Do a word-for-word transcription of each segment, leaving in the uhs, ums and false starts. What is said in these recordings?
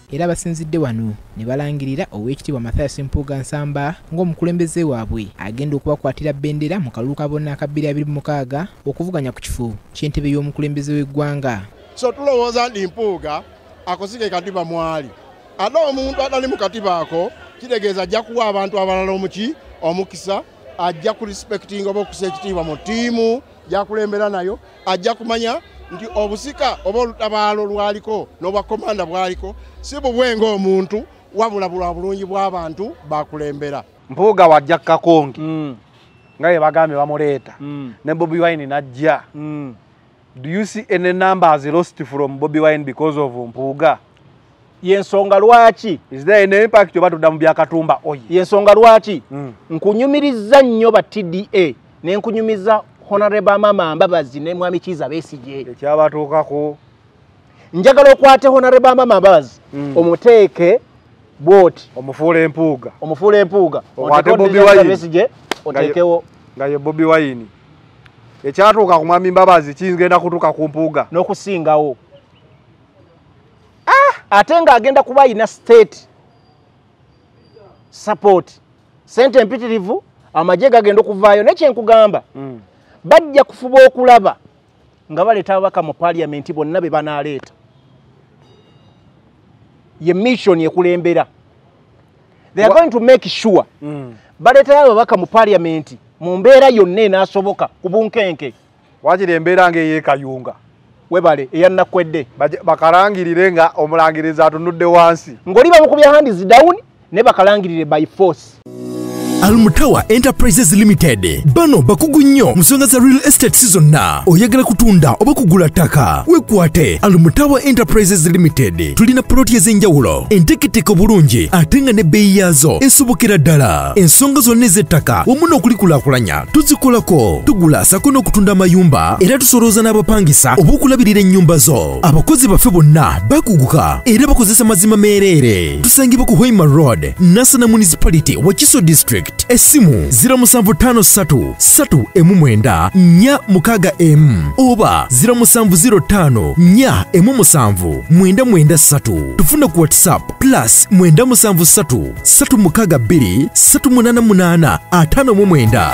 era basinzidde wano ne balangirira Oweekitiibwa Mathias Mpuuga Nsamba ng'omukulembeze waabwe agenda okubakwatira bbendera mu kalulu ka bonna aka bbiri abiri mu mukaaga okuvuganya ku kifo ky'entebe y'omukulembeze w'eggwanga. So tulowooza nti Mpuuga akosike katiba mwali. Ate omuntu atali mu katiba ako kitegeeza ajja kuwa abantu abalala omuki omukisa, ajja ku respecting oba okusa ekitiibwa mu ttiimu gyakulembera nayo, ajja kumanya nti obusika oba olutabaalo lwaliko n'obwakomanda bwaliko si bubwe ng'omuntu wabula bula bulungi bw'abantu bakulembera. Mpuuga wajja Kakongi mm. nga ye bagambye bamuleeta mm. ne Bobi Wine najja mm. Do you see any numbers lost from Bobi Wine because of Mpuuga? Yensonga lwaki? Is there any impact oba tudda mu byakatumba oyi? Yensonga lwaki? Mm. Nkunyumiriza nnyo ba T D A ne nkunyumiza Honorable Mama Mbabazi ne Mwami Kiza Besigye. Ekyabatuukako. Njagala okwate Honorable Mama Mbabazi mm. omuteeke bwoti omufuule Mpuuga. Omufuule Mpuuga. Okwate Bobi Wine Besigye oteekewo nga ye Bobi Wine. Ekyatuuka ku Mwami Mbabazi kigenda kutuuka ku Mpuuga n'okusingawo. Ah, ate nga agenda kuba ina state support. Sente empitirivu amagye gagenda okuvaayo nekyenkugamba. Mm. Bajja kufuba okulaba nga baleeta ababaka mu parliament bonna be banaleeta. Ye mission yekulembera. They are What? going to make sure mm. baleeta ababaka mu parliament mu mbeera yonna enaasoboka ku bunkenke. Wakiri embeera ng'eyekayunga. Webale eyannakwedde bakalangirire nga omulangiriza atunudde wansi ng'oli bamukubya hands down ne bakalangirire by force. Almutawa Enterprises Limited bano bakugu nnyo musonga za real estate zonna. Oyagala kutunda oba kugula ttaka wekwate Almutawa Enterprises Limited. Tulina ploti ez'enjawulo enteketeko bulungi ate nga ne bbeeyi yaazo esobokera ddala. Ensonga zonna ez'ettaka wamu n'okulikulaakulanya tuzikolako. Tugula sako n'okutunda amayumba era tusolooza n'abapangisa oba okulabirira ennyumba zo. Abakozi baffe bonna bakuguka era bakozesa mazima meereere. Tusangibwa ku Hoima Road, Nassana Municipality, Wakiso District. Esimu zero seven five three three emu mwenda nnya mukaaga emu oba zero seven zero five nnya emu seven mwenda mwenda three. Tufuna ku WhatsApp plus mwenda musanvu three three mukaaga bbiri three munana munana ataano mu mwenda.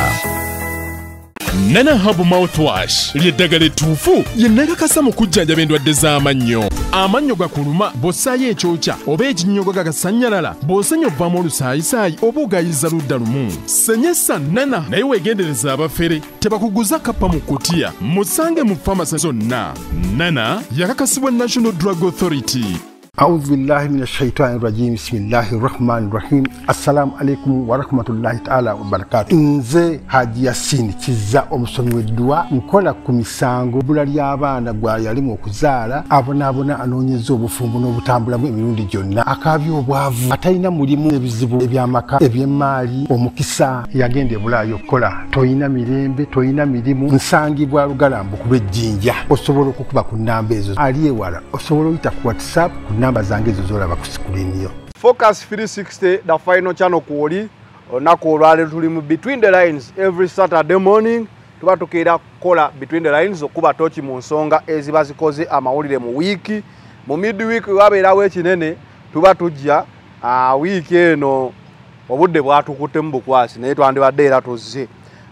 Nana Herbal Mouthwash lyeddagala ettuufu yennagakasa mu kujjanjaba endwadde z'amannyo. Amannyo gakuluma bw'ossaayo ekyokya oba ekinnyogo gagasannyalala bw'osenya ovaamu olusaayisaayi oba ogayiza ludda lumu. Senyesa Nana naye weegendereza abafere tebakuguza kappa mu kutiya. Musange mu famasi zonna. Nana yakakasibwa National Drug Authority. أعوذ بالله من الشيطان الرجيم بسم الله الرحمن الرحيم السلام عليكم ورحمة الله تعالى وبركاته. Nze Haji Yasin Kiza omusomi w'eddwa nkola ku misango bbula ly'abaana gwa yalimu okuzaala abonaabona anoonyeza obufumbo n'obutambulamu emirundi gyonna akaabya obwavu atalina mulimu ebizibu eby'amaka eby'emmaali omukisa yagenda ebulaayo okukola toyina mirembe toyina mirimu nsangibwa lugalambu kuba ejjinja osobola okukuba ku nnamba ezo ali ewala osobola oyita ku WhatsApp namba zange ezo zolaba ku screen yo. Focus three sixty the final channel kuoli onako olwaleero tuli mu Between the Lines every Saturday morning tuba tukeera kola Between the Lines okuba tochi mu nsonga eziba zikoze amawulire mu wiiki mu midweek wabeerawo ekinene tuba tujja uh, wiiki eno obudde bwatukutte mu bukwasi naye twandibadde era tuzze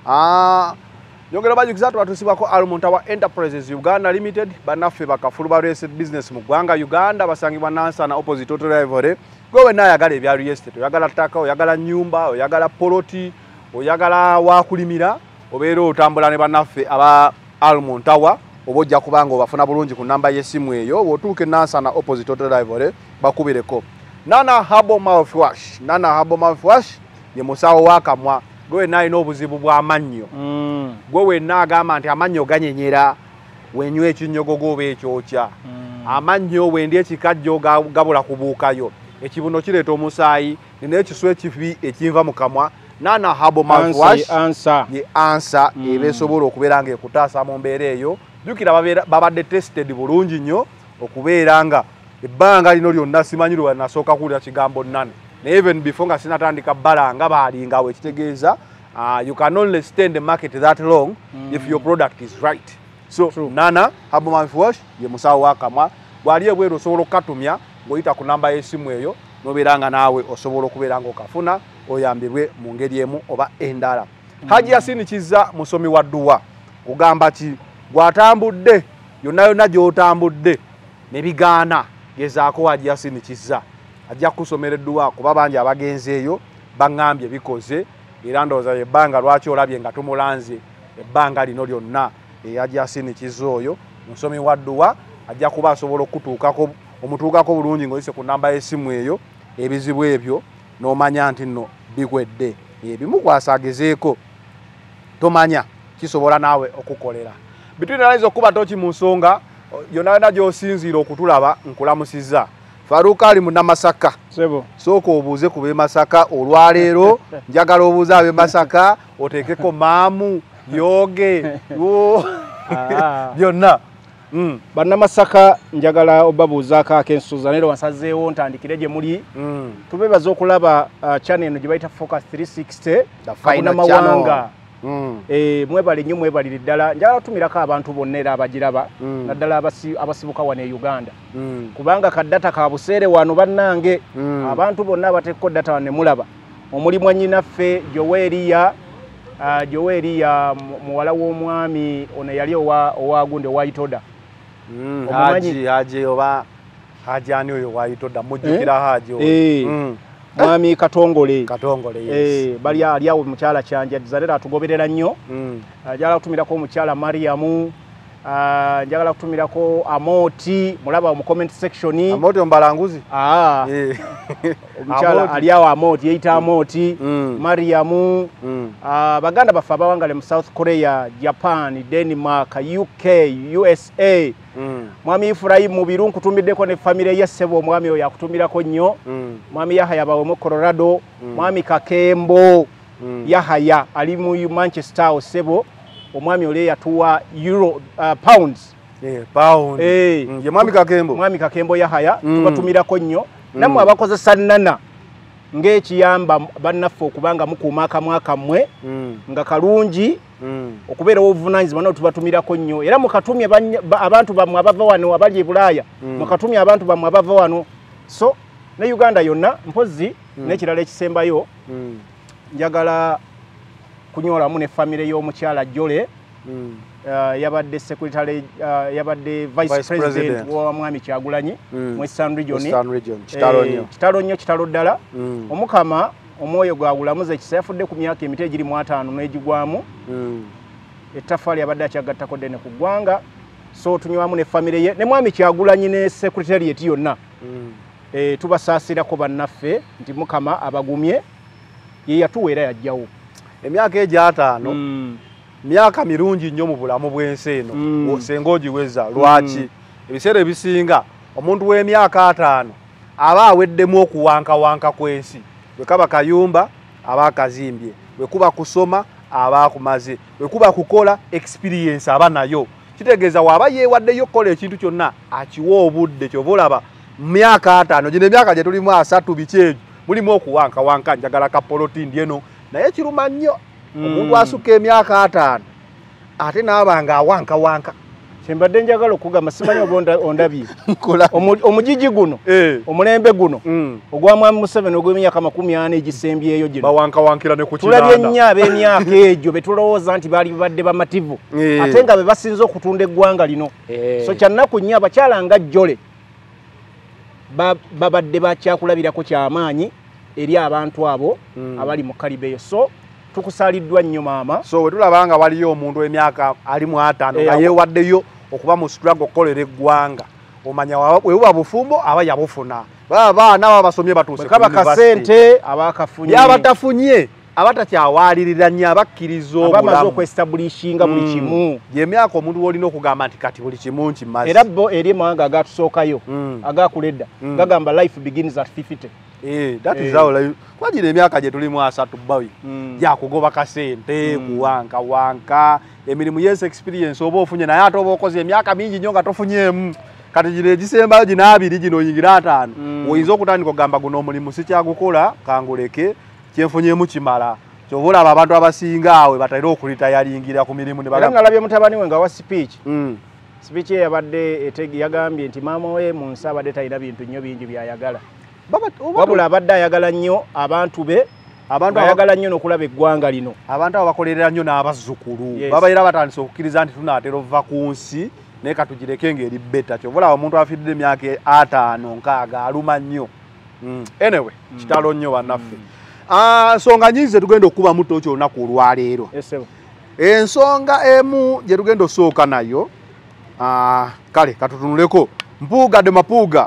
uh, Nyongera bajukiza twatusibako Almutawa Enterprises Uganda Limited banaffe bakafulu ba real estate business mu ggwanga Uganda basangibwa Nansana opposite Auto Rivalry. Gwe na yagala ebya real estate oyagala ttaka oyagala nyumba oyagala poloti oyagala wakulimira obeera otambula ne banaffe aba Almutawa obojja kubanga obafuna bulungi ku namba y'essimu eyo otuuke Nansana opposite Auto Rivalry bakubireko. Nana Herbal Mouthwash Nana Herbal Mouthwash ye musawo wakamwa gwe nayi n'obuzibu bw'amannyo. Mm. Gwe wenna agamba nti amannyo ganyenyera wenywa ekinnyogo goba ekyokya. Mm. Amannyo wendi ekikajjo gabula kubuukayo. Ekibuno kireeta omusaayi nina ekiswa ekifi ekinva mu kamwa. Nana Herbal Mouthwash ye ansa mm. eba esobola okubeera nga ekutaasa mu mbeera eyo. Jjukira babadde tested bulungi nnyo okubeera nga ebbanga lino lyonna simanyi lwe nasooka kuwulira kigambo nana. Even before nga sinatandika balanga balinga we kitegeeza uh, you can only stay in the market that long mm. if your product is right. So True. Nana Herbal Mouthwash ye musawo wakamwa gwali ebweru osobola okatumya ng'oyita ku namba y'essimu eyo nobeera nga naawe osobola okubeera ng'okafuna oyambirwe mu ngeri emu oba endala. mm. Haji Yasini Kizza musomi wa dduwa kugamba ki gw'atambudde yonna yonna gy'otambudde ne bigaana gezaako Haji Yasini Kizza ajja kusomera edduwa kuba bangi abagenzi eyo baŋŋambye bikoze era ndowooza ebbanga lwaki olabye nga tumulanze ebbanga lino lyonna Haji Yasini Kizza oyo musomi wa dduwa ajja kuba asobola okutuukako omutuukako bulungi ng'oyise ku namba y'essimu eyo ebizibu ebyo n'omanya nti nno bigwedde ebimu kwasagezeeko tomanya kisobola naawe okukolera bitwinalaiza okuba toki mu nsonga yonna yonna gy'osinziira okutulaba nkulamusizza Faruka ali mu Namasaka sebo sooka obuuze ku b'e Masaka olwaleero njagala obuuze ab'e Masaka oteekeko maamu yoge byonna. Mm. Bannamasaka njagala obabuuzaako akensuuza naye wansazeewo ntandikire gye muli. mm. Tubebaza okulaba uh, channel eno gye bayita Focus three sixty Kabunamawanga. mm. e, mwebale nnyo mwebalire ddala njagala tumirako abantu bonna era abagiraba mm. naddala abasi, abasibuka wano e Uganda. mm. Kubanga kaddata ka buseere wano bannange. mm. Abantu bonna abateekeko data wano ne mulaba omuli mwannyinaffe Joweeriya uh, Joweeriya muwala w'omwami ono yali owagunde owayitoda. Mm, Haji Haji oba Haji ani oyo wayitoda mujjukira eh? Haji oyo eh. mm. Mwami Katongole Katongole yes. eh, bali ali awo mukyala kyanja zalera atugoberera nnyo. mm. Njagala kutumirako omukyala Mariamu, uh, njagala kutumirako Amoti mulaba mu comment section. Amoti ombalanguzi ah eh. Omukyala ali awo Amoti yeita Amoti. mm. Mariamu. mm. uh, baganda bafa abawangale mu South Korea, Japan, Denmark, U K, U S A. mm. Mwami Ifurayimu Mubiru nkutumiddeko ne family ya Sebo omwami oyo akutumirako nnyo. mm. Mwami Yahaya bawe mu Colorado. mm. Mwami Kakembo. mm. Yahaya ali mu Manchester Sebo omwami ole yatuwa euro uh, pounds. eh pound eh mm. ye mwami Kakembo mwami Kakembo Yahaya. mm. Tubatumirako nnyo. mm. Namwe abakozesa nnana ng'ekiyamba bannaffe okubanga mukuuma akamwaka mmwe. mm. nga kalungi. mm. okubeera obuvunaanyizibwa no tubatumirako nnyo era mukatumye abantu bammwe abava wano abali e Bulaaya. mm. mukatumye abantu bammwe abava wano so ne Uganda yonna mpozi. mm. n'ekirala ekisembayo. mm. njagala kunyoolamu ne family y'omukyala Jole. mm. uh, yabadde secretary uh, yabadde vice, vice president, president. wa mwami Kyagulanyi. mm. mu Eastern region. Eastern region kitalo nnyo. Eh, kitalo nnyo kitalo ddala. mm. Omukama omwoyo gwagulamuza ekisafudde ku myaka emite egiri mu ataano n'egigwamu. mm. Ettaffaali abadde akyagattako ddene ku ggwanga so tunywamu ne family ye ne mwami Kyagulanyi ne secretariat yonna. mm. eh, tubasaasirako bannaffe nti Mukama abagumye ye yatuweera yajjawo emyaka egyataano. mm. myaka mirungi nnyo mu bulamu bw'ensi eno. mm. osenga ogiweza lwaki? mm. ebiseera ebisinga omuntu w'emyaka ataano aba aweddemu okuwankawanka kw'ensi. Bwe kaba kayumba aba akazimbye, bwe kuba kusoma aba akumaze, bwe kuba kukola experience aba nayo. Kitegeeza waaba yeewaddeyo okukola ekintu kyonna akiwa obudde. Kyova olaba mu myaka ataano gino emyaka gye tulimu asatu biki egyo mulimu okuwankawanka. Njagala kapolotindi eno naye kiruma nnyo omuntu asuka emyaka ataano ate n'abanga awankawanka. Kyembadde njagala okugamba simanyi oba ondabye omugigi guno omulembe guno ogwa mwami Museveni ogw'emyaka makumi ana egisembyeyo gino bawankawankira ne ku kinanda. Tulabye nnyo ab'emyaka egyo be tulowooza nti baali badde bamativu ate nga be basinze okutunda eggwanga lino. So kyannaku nnyo abakyala nga Jole babadde bakyakulabirako kyamaanyi eri abantu abo abali mu Kalibeyo. So tukusaaliddwa nnyo maama. So wetulabanga waliyo omuntu w'emyaka ali mu ataano nga yeewaddeyo okuba mu struggle okukolera eggwanga. Omanya webuba bufumbo aba yabufuna. Baba baana aba basomye batuuse kaba kasente abakafunye yabatafunye abatakyawalirira nnyo abakkiriza obulamu abamaze okwestablishinga buli kimu. Gy'emyaka omuntu w'olina okugamba nti kati buli kimu nkimaze. Era bo eri amawanga agatusookayo agakuledda gagamba life begins at fifty. Eh, that is how life. Kwajira emyaka gye tulimu asatu bawi ja kugoba kasente kuwanka wanka emirimu yes experience oba ofunye naye ate oba okoze emyaka mingi nnyo nga tofunyemu. Kati gino egisembayo gino abiri gino oyingira ataano oyinza okutandika okugamba guno omulimu sikyagukola kanguleke kyenfunyemu kimala. Kyova olaba abantu abasinga awe batera okulitayalingira ku mirimu ne bagamba. Era nalabye mutabani we nga wa speech speech yabadde etegi yagambye nti maama we mu nsi abadde talina bintu nnyo bingi byayagala wabula abadde ayagala nnyo abantu be abantu ayagala nnyo n'okulaba eggwanga lino abantu abo bakolerera nnyo n'abazzukulu Yes. babaira batandise okukkiriza nti tunaatera ova ku nsi naye katugireke ng'eri beta kyovulaba omuntu afidde emyaka ataano nkaaga aluma nnyo mm. anyway mm. kitalo nnyo bannaffe mm. nsonga nyingi zetugenda okukuba muto kyo olunaku olwaleero ensonga emu gye tugenda osooka nayo uh, kale katutunuleko Mpuuga de Mapuuga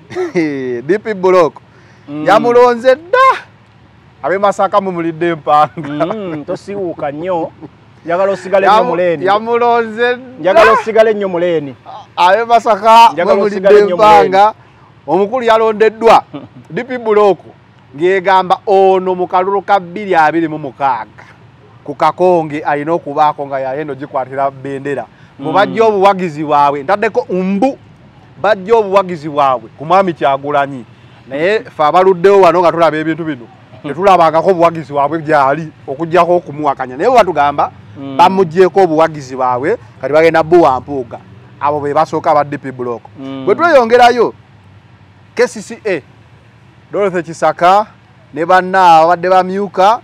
D P Block mm. yamulonze dda abe Masaka mumulidde empanga mm, tosiwuuka nnyo njagala osigale nnyo muleeni yamulonze njagala osigale nnyo muleeni abe Masaka mumulidde empanga omukulu yalondeddwa D P Block ng'egamba ono mu kalulu ka bbiri abiri mu mukaaga ku Kakonge alina okubaako nga yayendo gikwatira bendera mu mm. bajja obuwagizi bwabwe ntaddeko mbu bajja obuwagizi bwabwe ku Mwami Kyagulanyi naye fe abaluddewo wano nga tulaba ebintu bino tetulabangako obuwagizi bwabwe gyali okuggyako okumuwakanya naye batugamba mm. bamuggyeko obuwagizi bwabwe kati bagenda Buwa Mpuuga abo be basooka ba D P Block mm. bwe tweyongerayo K C C A Dorothy Kisaka ne banna abadde bamyuka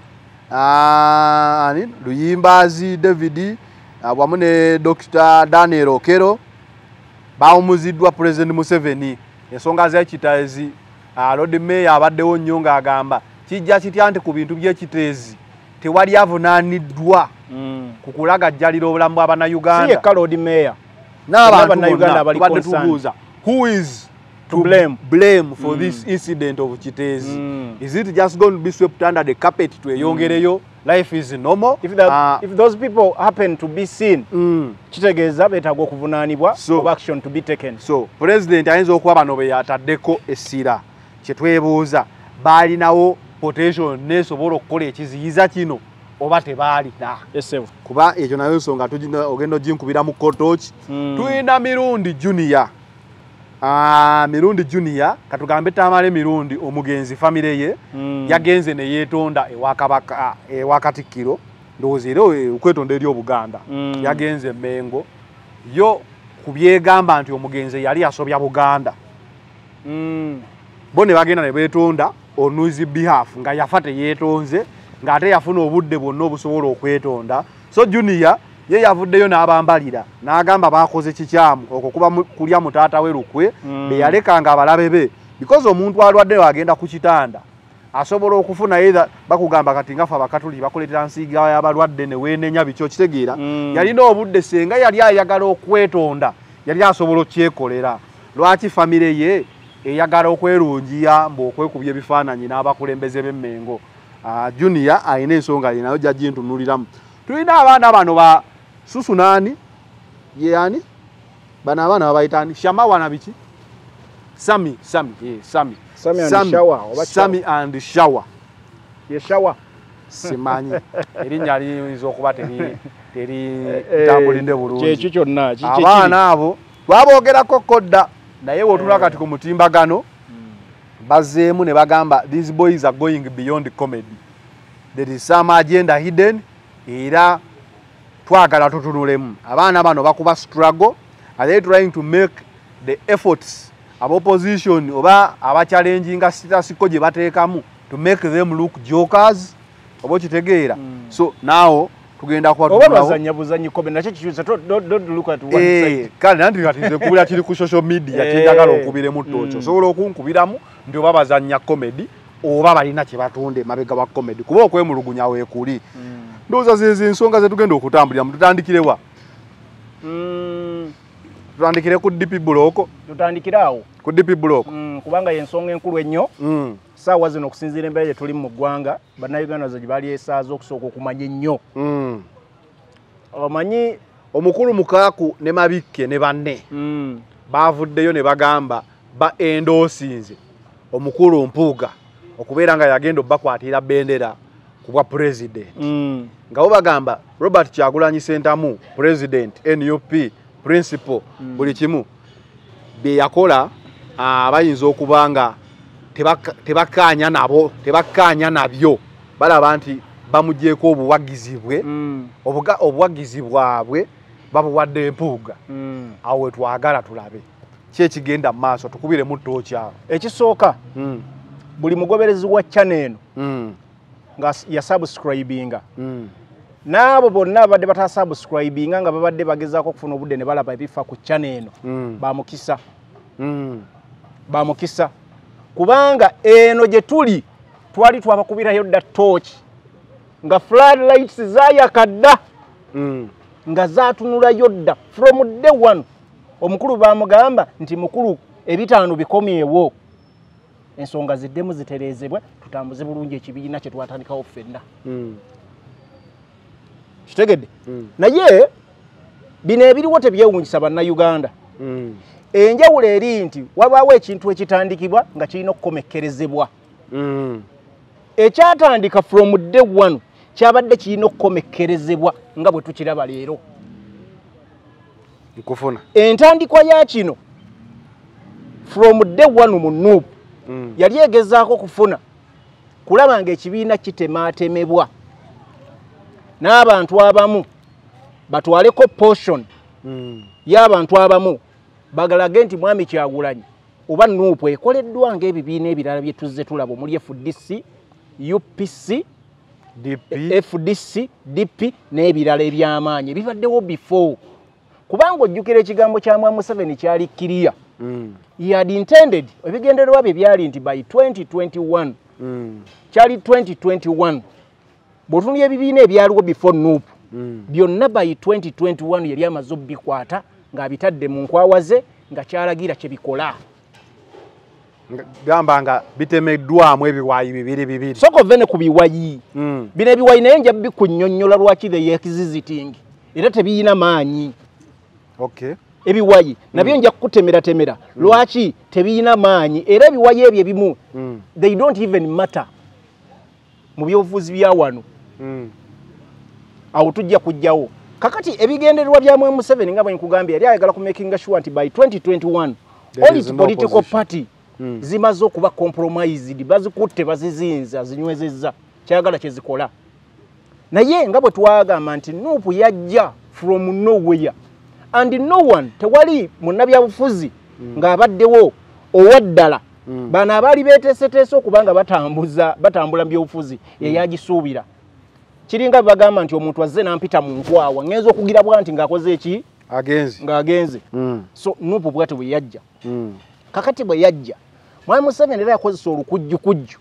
ani Luyimbazi David wamu ne Doctor Daniel Okero bawumuziddwa President Museveni ensonga z'ekiteezi Lord Mayor abaddewo nnyo ng'agamba kijja kitya nti ku bintu by'ekiteezi tewali avunaaniddwa mm. ku kulagajjalira obulamu bw'Abannayuganda si yekka Lord Mayor n'Abannayuganda bali tubuuza who is to blame blame for mm. this incident of Kitezi mm. is it just going to be swept under the carpet to eyongereyo mm. life is normal if, the, uh, if those people happen to be seen mm. kitegeeza beetaaga okuvunaanibwa so, of action to be taken so president ayinza okuba bano be yataddeko essira kye twebuuza baalinawo potential nesobola okukola ekiziyiza kino oba tebaalina yes, kuba ekyo nayo nsonga ogenda oginkubira mu kotoki mm. tulina Mirundi Junior Ah, Mirundi Junior katugambe tamale Mirundi omugenzi family ye mm. yagenze ne yetonda ewa Kabaka ewa Katikkiro ndowozero okwetonda eri Obuganda mm. yagenze Mengo yo kubyegamba nti omugenzi yali asobya Buganda mm. bone bagenda ne betonda on his behalf nga yafate yetonze nga ate yafuna obudde bwonna obusobola okwetonda so Junior ye yavuddeyo n'abambalira n'agamba bakoze kikyamu okukuba kulya mutaata we Lukwe mm. be yalekanga abalabe be because omuntu alwadde agenda ku kitanda asobola okufuna either bakugamba kati ngafa abakatuli bakoletera nsiga y'abalwadde ne weenenya bicho kitegeera mm. yalina obudde senga yali ayagala okwetonda yali asobola okyekolera lwaki family ye eyagala okwerungiya mbu okwekubya ebifaananyi n'abakulembeze b'Emmengo uh, Junior ayina ensonga ye nayo jajji ntunuliramu tulina abaana bano ba Susu nani ye yani bana abaana babayitani Shamawa na biki Sami Sami yeah, Sami Sami and Sami, Shawa oba Sami and Shawa ye Shawa simanyi erinnya liyinza okuba teri teri tambulinde bulungi kyekyo kyonna abaana abo twaboogerako kodda naye wotula kati ku mutimbagano bazeemu ne bagamba these boys are going beyond comedy there is some agenda hidden era twagala tutunulemu abaana bano bakuba struggle are they trying to make the efforts of opposition oba aba challenginga sitasiko gye bateekamu to make them look jokers oba kitegeera mm. so now tugenda kwa oba bazanya buzanyi kobe nakyo kikyusa don't look at one eh, side kale nanti kati nze kubira kiri ku social media eh, kinjagala okubire mu tocho mm. sobola okunkubiramu ndio baba bazanya comedy oba balina kye batunde mabega wa comedy kuba okwemulugunya weekuli mm. ndoza zizi nsonga zetugenda okutambulira mututandikirewa mm. tutandikire ku D P Block tutandikirawo ku D P Block mm, kubanga yensonga enkulu ennyo mm. saawa zino okusinziira embeera gye tuli mu ggwanga bannayuganda zo gye bali esaaza okusooka okumanya ennyo mm. omanyi omukulu Mukaaku ne Mabikke ne banne mm. baavuddeyo ne bagamba ba endoosinze omukulu Mpuuga okubeera nga yagenda obbakwatira bendera kubwa president mm. nga bo bagamba Robert Kyagulanyi Ssentamu president N U P principal mm. buli kimu bye yakola abayinza uh, okubanga tebakkaanya nabo tebakkaanya nabyo balaba nti bamugjeeko obuwagizi bwe mm. obuwagizi bwabwe babuwadde empuuga mm. awo wetwagala tulabe ki ekigenda mu maaso tukubire mu ttooki awo ekisooka mm. buli mugoberezi wa channel eno mm. nga yasubscribinga mm. n'abo bonna abadde batasubscribinga nga babadde bagezaako okufuna obudde ne balaba ebifa ku channel eno mm. bamukisa mm. bamukisa kubanga eno gye tuli twali twabakubirayo dda tooki nga floodlights zayakadda mm. nga zatunulayo dda from day one omukulu bamugamba nti mukulu ebitaano bikomyewo ensonga ziddemu zitereezebwe tutambuze bulungi ekibiina kye twatandikawo ffenna mm. kitegedde mm. naye bino ebiriwo tebyewunyisa bannayuganda mm. enjawulo eri nti wabaawo ekintu ekitandikibwa nga kirina okukomekkerezebwa mm. ekyatandika from day one kyabadde kirina okukomekkerezebwa nga bwe tukiraba leero nkufuna entandikwa ya kino from day one mu Nuupu mm. yali egezaako okufuna kulaba ng'ekibiina kitemaatemebwa n'abantu abamu batwaleko portion mm. y'abantu abamu bagalage nti mwami Kyagulanyi oba Nuupu ekoleddwa ng'ebibiina ebirala bye tuzze tulaba omuli F D C U P C D P F D C D P n'ebirala ebyamaanyi bibaddewo before kubanga ojjukira ekigambo kya Mwami Museveni kyali kiriya mm. he had intended ebigendererwa bye byali nti by twenty twenty-one mm. kyali twenty twenty-one bw'otunulya ebibiina ebyaliwo before Nuupu mm. byonna by twenty twenty-one yali amaze obbikwata ng'abitadde mu nkwawa ze nga kyalagira kye bikola gamba nga bitemeddwamu ebiwayi bibiri bibiri soko vene ku biwayi mm. bino ebiwayi naye nja bikunnyonnyola lwaki the existing era tebiyina maanyi okay. ebiwayi nabyo nja kukutemera temera mm. lwaki tebiyina maanyi era ebiwayi ebyo ebimu mm. they don't even matter mu byobufuzi bya wano mm. awo tujja kujjawo kakati ebigendererwa bya Mwami Museveni nga bwe nkugambye yali ayagala ku making sure nti by twenty twenty-one all its political opposition. Party mm. zimaze okuba compromised bazikutte bazizinza zinywezezza kyagala kye zikola naye nga bwe twagamba nti Nuupu yajja from nowhere and no one tewali munnabyabufuzi mm. ng'abaddewo owaddala mm. bano abaali beeteeseteese okubanga batambuza batambula mu byobufuzi mm. yeyagisuubira kiringa bagamba nti omuntu azze n'ampita mu nkwawa ngenza okugira bwa nti ng'akoze eki agenze ng'agenze mm. so Nuupu bwate bwe yajja mm. kakati bwe yajja Mwami Museveni era yakozesa olukujjukujju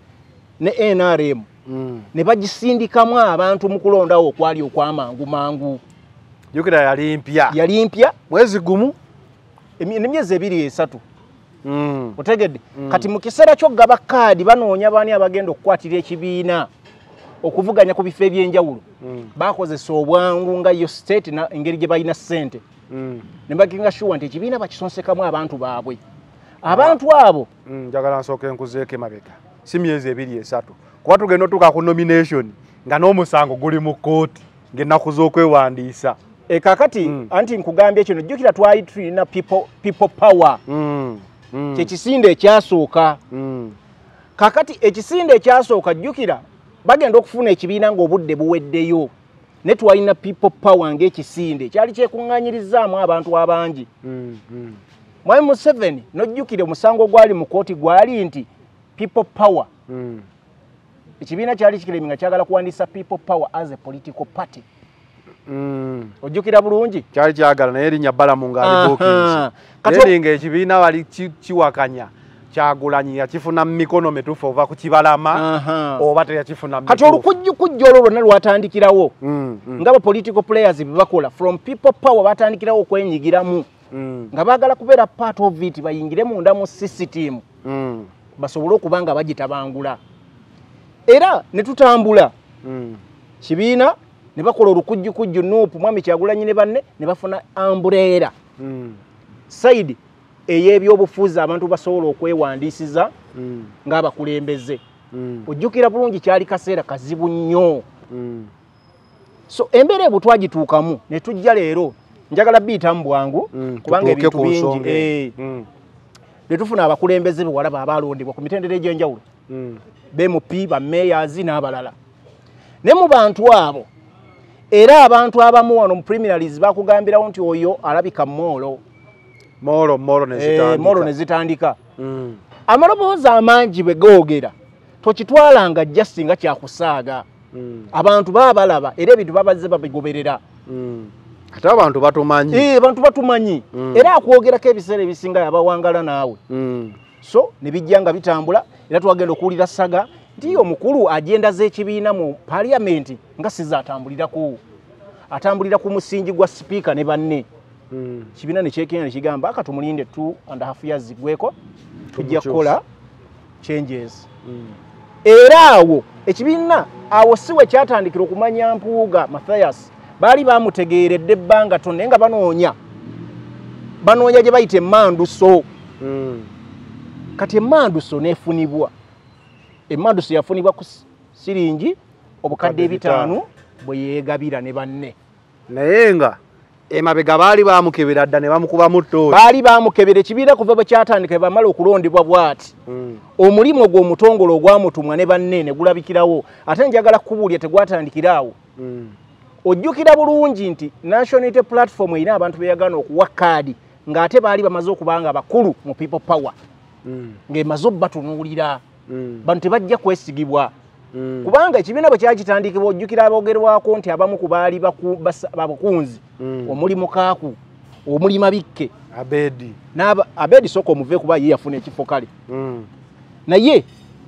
ne N R M mm. ne bagisindikamu abantu mu kulondawo okwali okwamangu mangu jukira yali mpya yali mpya mwezi gumu emyezi ebiri esatu mm. otegedde mm. kati mu kiseera ky'oggaba kaadi banoonya baani abagenda okukwatira ekibiina okuvuganya ku bifo ebyenjawulo mm. bakozesa obwangu nga yo state na engeri gye balina ssente mm. ne baginga sure nti ekibiina bakisonsekamu abantu baabwe abantu abo njagala mm, nsooke nkuzeeko emabega si myezi ebiri esatu kuba tugenda otuuka ku nomination nga n'omusango guli mu kkooti ng'ennaku z'okwewandiisa e kakati mm. anti nkugambye kino jjukira twali tulina people, people power mm. mm. kyekisinde ekyasooka mm. kakati ekisinde ekyasooka jjukira bagenda okufuna ekibiina ng'obudde buweddeyo ne twalina people power ng'ekisinde kyali kyekuŋŋaanyirizaamu abantu abangi mm. mm. Mwami Museveni nojjukire omusango gwali mu kooti gwali nti people power mm. ekibiina kyali kikiremi nga kyagala kuwandiisa people power as a political party mm. ojjukira bulungi kyali kyagala naye erinnya Balamu ng'alibookiriza naye nga ekibiina wali kiwakanya Kyagulanyi yakifuna mu mikono mituufu ova ku kibalama oba teyakifuna kati olukujjukujju olwo lwonna lwatandikirawo mm. mm. nga ba political players bye bakola from people power batandikirawo okwenyigiramu mm. nga baagala kubeera part of it bayingire munda mu system mm. basobole okuba nga bagitabangula era ne tutambula mm. kibiina ne bakola olukujjukujju Nuupu Mwami Kyagulanyi ne banne ne bafuna umbrella mm. side ey'ebyobufuzi abantu basobola okwewandiisiza mm. ng'abakulembeze mm. ojjukira bulungi kyali kaseera kazibu nnyo mm. so embeera ebwo twagituukamu ne tujja leero njagala biyitamu bwangu mm. kubanga ebintu bingi eh. mm. ne tufuna abakulembeze be walaba abalondebwa ku mitendera egy'enjawulo mm. B M P ba mayors n'abalala ne mu bantu abo era abantu abamu wano mu preliminaries bakugambirawo nti oyo alabika molo molo molo nezitandika eh, molo nezitandika mm. amaloboozi amangi bwe googera tokitwalanga just nga kyakusaaga mm. abantu baba balaba era ebintu babazze babigoberera mm. ate abantu batumanyi eh, abantu batumanyi mm. era akwogerako ebiseera ebisinga yabawangala naawe mm. so ne bijja nga bitambula era twagenda okuwulira saga nti omukulu agenda z'ekibiina mu parliament nga sizatambulirako atambulira ku musingi gwa speaker ne banne mm. kibiina ne kyekenya ne kigamba akatumulinde two and a half years gweko tujja kukola changes mm. era awo ekibiina awo siwe kyatandikira okumanya Mpuuga Mathias baali bamutegeeredde ebbanga tonne nga banoonya banoonya gye bayita emmanduso mm. kati emmanduso neefunibwa emmanduso yafunibwa ku siringi obukadde ebitaano bwe yeegabira ne banne naye nga emabega baali bamukebera dda ne bamukuba mu ttoosi baali bamukebera ekibiina kuva bwe kyatandika bamala okulondebwa bwati mm. omulimu gw'omutongole ogwamutumwa ne banne ne gulabikirawo ate njagala kubuulya tegwatandikiraawo mm. ojjukira bulungi nti National Unity Platform erina abantu beyagana okuwa kaadi ng'ate baali bamaze okubanga bakulu mu people power mm. ng'emaze obbatunuulira mm. bantu tebajja kwesigibwa mm. kubanga ekibiina bwe kyakitandikibwa ojjukira abogerwako nti abamu ku baali bakunzi mm. omuli Mukaaku omuli Mabikke Abedi n'aba Abedi soko omuve kuba ye yafuna ekifo kale mm. naye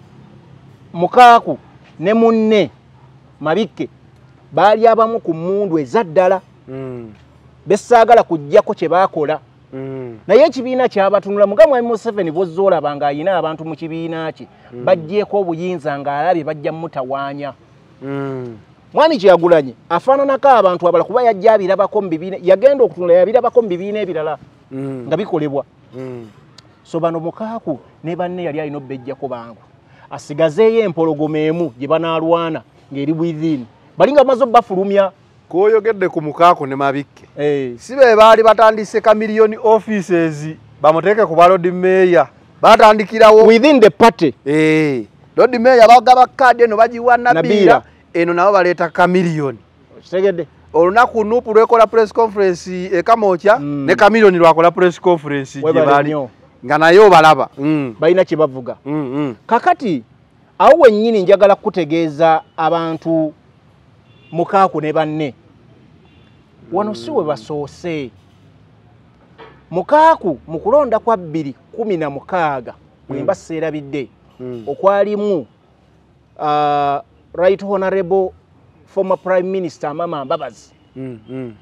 Mukaaku ne munne Mabikke baali abamu ku mundu ezaddala mm. besaagala kujjako kye baakola mm. naye ekibiina kyabatunula mugamwa Museveni bozoola nga ayina abantu mu kibiina kye mm. bajjeeko obuyinza ng'alabye bajja mutawaanya mm. mwami Kyagulanyi afaananako abantu abala kuba yajja abirabako mu bibiina yagenda okutunula yabirabako mu bibiina ebirala mm. nga bikolebwa mm. so bano Mukaaku ne banne yali alina obbejjako bangu asigazeeyo empologoma emu gye banaalwana ng'eri within balinga mazo bafulumya koyogedde ku Mukaaku ne Mabikke hey. sibe baali batandise ka million offices bamuteeke ku balodi mayor batandikirawo within the party eh lodi mayor bagaba kadi eno bagiwa Nabira eno nabo baleta ka million kitegedde olunaku nupu lwekola press conference e Kamotya mm. ne ka million lwakola press conference gye bali nga nayo balaba mm. balina kye bavuga mm -hmm. kakati awo wennyini njagala kutegeeza abantu Mukaaku ne banne wano siwe basoose Mukaaku mu kulonda kwa bbiri kumi na mukaaga bwemba seerabidde mm. okwalimu uh, Right Honorable former Prime Minister Mama Mbabazi mm. mm.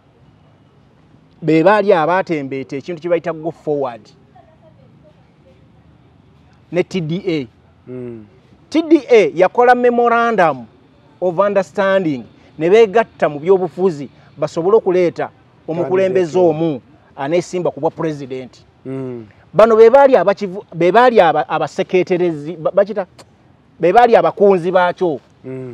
be baali abatembeeta ekintu kye bayita go forward ne T D A mm. T D A yakola memorandum of understanding ne begatta mu byobufuzi basobole okuleeta omukulembeze omu aneesimba ku bwa president mm. bano be baali abakivu be baali abaseketerezi bakita be baali abakunzi baakyo mm.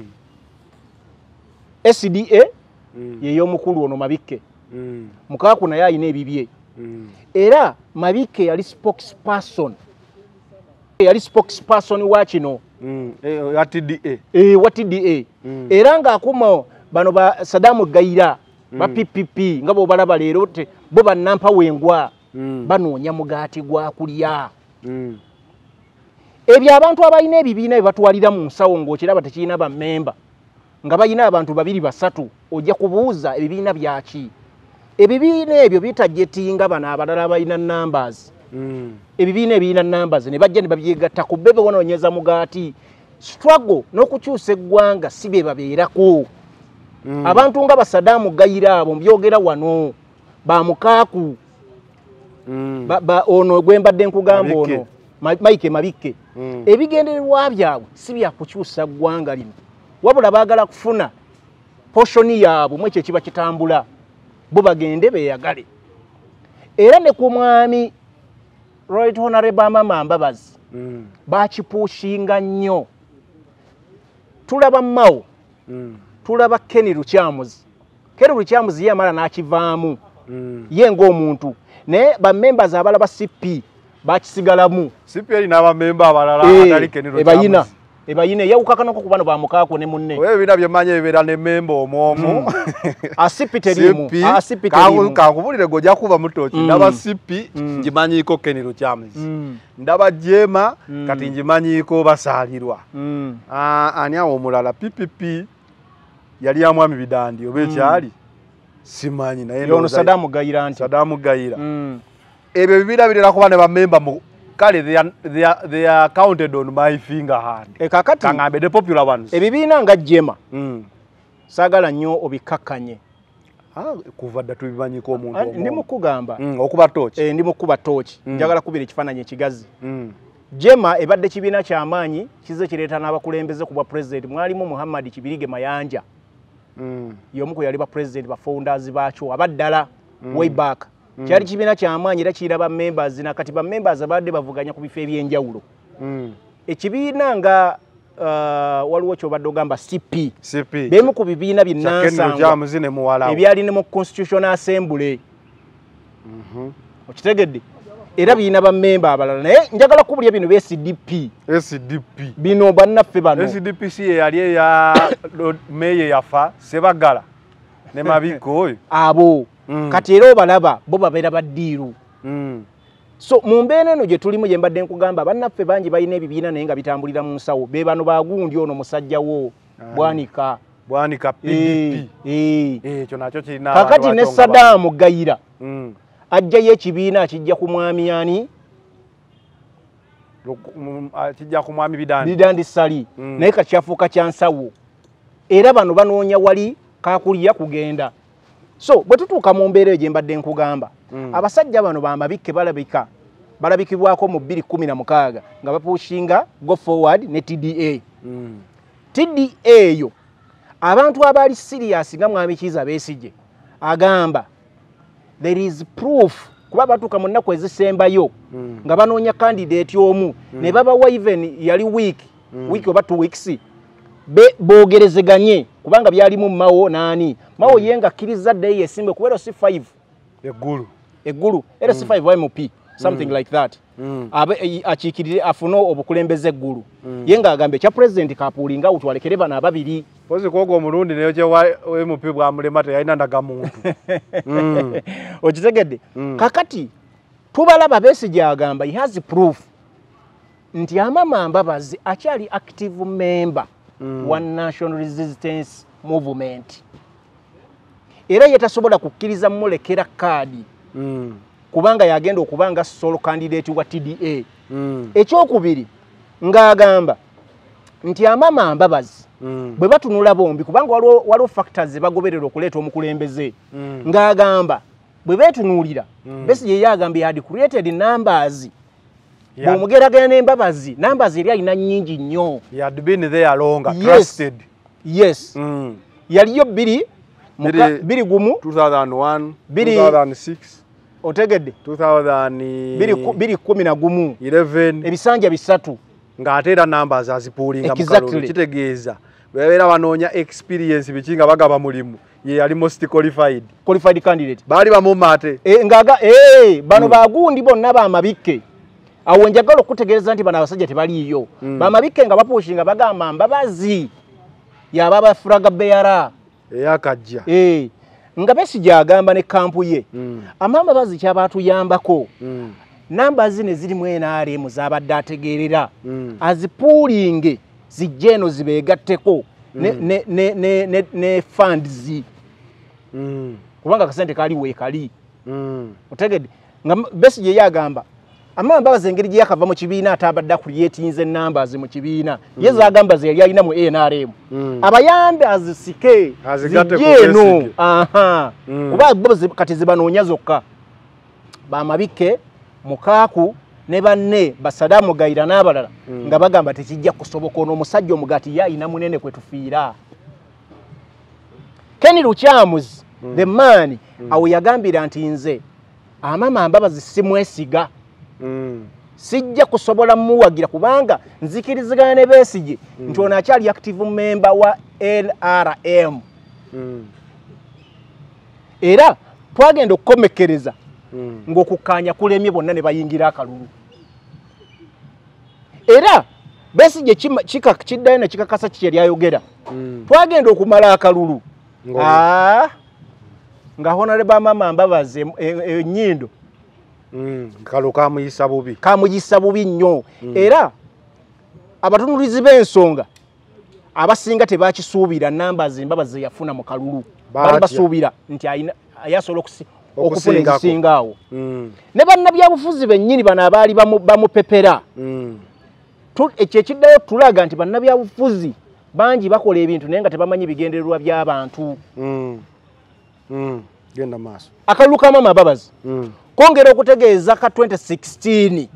S D A mm. ye y'omukulu ono Mabikke mm. Mukaaku naye ayina ebibye mm. era Mabikke yali spokesperson yali spokesperson wa kino mm. e, wa T D A e, wa T D A mm. era nga akuma bano ba Sadamu Gaira mm. ba P P P nga bo balaba leero te bo banampa wengwa mm. banoonya mugaati gwa kulya mm. ebyo abantu abalina ebibiina batwalira mu nsawo ng'okiraba tekirina ba member nga bayina abantu babiri basatu ojja kubuuza ebibiina byaki ebibiina ebyo bitajetinga bana abalala balina numbers mm. ebibiina ebirina numbers ne bajja ne babyegatta ku bebe wanoonyeza mugaati struggle n'okukyusa eggwanga si be babeerako mm. abantu nga Basadamu Gaira abo mbyogera wano ba Mukaaku mm. ba, ba ono gwembadde nkugamba ono Mike Mabikke mm. ebigendererwa byabwe si bya kukyusa ggwanga lino wabula baagala kufuna portion yaabwe mu ekyo kiba kitambula bo bagende beeyagale era ne ku mwami Right Honorable Mama Mbabazi mm. bakipushinga nnyo tulaba Mao mm. tulaba Kenny Luchamuzi Kenny Luchamuzi yamala n'akivaamu mm. ye ng'omuntu ne ba members abala ba C P bakisigalamu C P ali n'aba member abalala e, atali Kenny Luchamuzi bayina ebayine yawukakanako ku bano bamukaako ne munne wewe bina byemanye bibera ne memba omwomo asipi terimu asipi terimu kankubulire gojja kuba mutoki ndaba sipi njimanyiko Kenny Chams ndaba Jema kati njimanyiko basalirwa ani awo omulala P P P yali ya mwami bidandi obe kyali simanyi naye ono Saddam Gayira anti Saddam Gayira ebyo bibira birera kuba ne bamemba mu kale they are, they are, they are counted on my finger hand e kakati kangambe the popular ones ebibina nga Jema mm. sagala nnyo obikakanye ah kuva dda tubimanyiko omuntu omu ndi mukugamba mm, okuba tochi e ndi mukuba tochi mm. njagala kubira ekifaananyi ekigazi mm. Jema ebadde kibiina ky'amaanyi kize kireeta n'abakulembeze ku bwa president mwalimu Muhammad Kibirige Mayanja mm. yomu ku yali ba president ba founders baakyo abaddala mm. way back mm. kyali kibiina ky'amaanyi era kiraba members na kati ba members abadde bavuganya ku bifo ebyenjawulo mm. ekibiina nga uh, waliwo kyobadde ogamba C P C P bemu ku bibiina binnansangwa ebyali ne mu Constitutional Assembly mm -hmm. okitegedde era bina ba member abalala naye njagala kubulya bino be S D P S D P bino bannaffe bano S D P si yali ya meye yafa sebagala ne mabiko oyo abo mm. kati era obalaba bo babeera baddiiru mm. so mu mbeera eno gye tulimu gye mbadde nkugamba bannaffe bangi balina ebibiina naye nga bitambulira mu nsawo be bano bagundi ono musajja wo Bwanika Bwanika P D P eh eh kyo nakyo kirina kakati ne Saddam Gayira mm. ajja yekibiina akijja ku mwami yani akijja ku mwami bidandi bidandi sali mm. naye kakyafuuka kyansawo era bano banoonya wali kakulya kugenda so bwe tutuuka mu mbeera gye mbadde nkugamba mm. abasajja bano bamabikke balabika balabikibwako mu bbiri kumi na mukaaga nga bapushinga go forward ne T D A mm. T D A eyo abantu abali serious nga mwami Kiza Besigye agamba there is proof kuba batuka mu nnaku ezisembayo mm. nga banoonya candidate omu mm. ne babawa even yali week mm. week oba two weeks be bogerezeganye kubanga byali mu Mao nani Mao mm. yenga kiriza day esimbe kuwero si five egulu egulu era si five M P something mm. like that mm. abe achikirire afuno obukulembeze egulu mm. yenga agambe cha president kapulinga utwalekere bana babiri pozi kogo omurundi nayo kye wa M P bwa mulema te yalina ndaga muntu mm. okitegedde mm. kakati tubalaba Besigye agamba he has proof nti Amama Mbabazi akyali active member mm. wa National Resistance Movement era yetasobola kukkiriza mulekera kadi mm. kubanga yagenda okubanga solo candidate wa T D A mm. ekyokubiri ng'agamba nti Amama Mbabazi mm. bwe batunula bombi kubanga waliwo waliwo factors bagoberera okuleeta omukulembeze mm. ng'agamba bwe beetunuulira mm. Besigye yagambye had created numbers yeah. Bw'omugeraganya n'Embabazi numbers eri alina nnyingi nnyo he had been there longer yes. trusted yes mm. yaliyo bbiri bbiri gumu two thousand one Biri, two thousand six otegedde two thousand bbiri kumi na gumu eleven ebisanja bisatu ng'ate era numbers azipuulinga mu kalulu kitegeeza beera banoonya experience biki nga bagaba mulimu ye yali most qualified qualified candidate baali bamumate e, ngaga eh bano mm. bagundi bonna bamabikke awo njagala okutegeeza nti bano abasajja tebaliiyo mm. bamabikke nga bapushinga bagamba Mbabazi yababa furaga beara eyakajja eh nga Besigye agamba ne kampu ye mm. Amama Mbabazi kyabatuyambako mm. namba zine ziri mu N R M zabadde ategeerera mm. azipuulinge zijje eno zibeegatteko mm. ne, ne, ne, ne, ne, ne funds mm. kubanga akasente kali weekali mm. otegedde nga Besigye yagamba Amama Mbabazi engeri gye yakava mu kibiina atabadde akulyetinze numbers mu kibiina mm. ye zagamba ze yali alina mu N R M mm. abayambe azisike zijje eno aha mm. kuba bo kati zibanoonya zokka bamabikke Mukaku ne banne ba Saddam Gayira n'abalala mm. nga bagamba tekijja kusoboka ono omusajja omugati yalina munene kwe tufiira Kenny Chams mm. the man mm. awo yagambira nti nze Amama Mbabazi simwesiga mm. sijja kusobola muwagira kubanga nzikirizigana ne Besigye mm. nti ono akyali active member wa N R M mm. era twagenda okukomekereza mm. ng'okukkaanya kulemye bonna ne bayingira akalulu era Besigye kika kiddayo ne kikakasa kiki lyayogera. Mm. Twagenda okumala akalulu. Ah. Nga honorable mama Mbabazi ennyindo. Mm. Kalo kamuyisa bubi. Kamuyisa bubi nnyo. Mm. Era abatunulizi b'ensonga abasinga tebakisuubira numbers Mbabazi yafuna mu kalulu. Bali basuubira nti ayina ayasobola okufuna ekisingaawo. Mm. Ne bannabyabufuzi bennyini bano abaali bamupepera. Mm. Ekyo ekiddayo tulaga nti bannabyabufuzi bangi bakola ebintu naye nga tebamanyi bigendererwa by'abantu. Mm. Mm. Genda maaso. Akalulu ka mama Mbabazi. Mm. Kongera okutegeeza ka twenty sixteen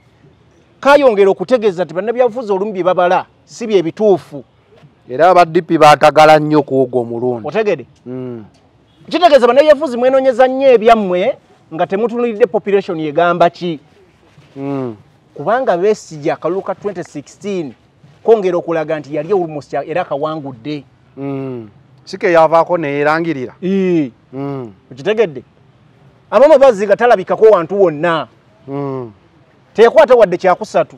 kayongera okutegeeza nti bannabyabufuzi olumu bye babala si bye bituufu. Era abaddipi baatagala nnyo ku ogwo omulundi. Otegede? Mm. Kitegeeza bannabyabufuzi mwenoonyeza nnyo ebyammwe nga temutunulidde population yegamba ki. Mm. Kubanga Besigye akalulu ka twenty sixteen kongera okulaga nti yali almost era kawangudde. Mm. Sike yavaako neerangirira. Ee. Mm. Ukitegedde? Amama Mbabazi gatalabikako wantu wonna. Mm. Teyakwata wadde kyakusatu.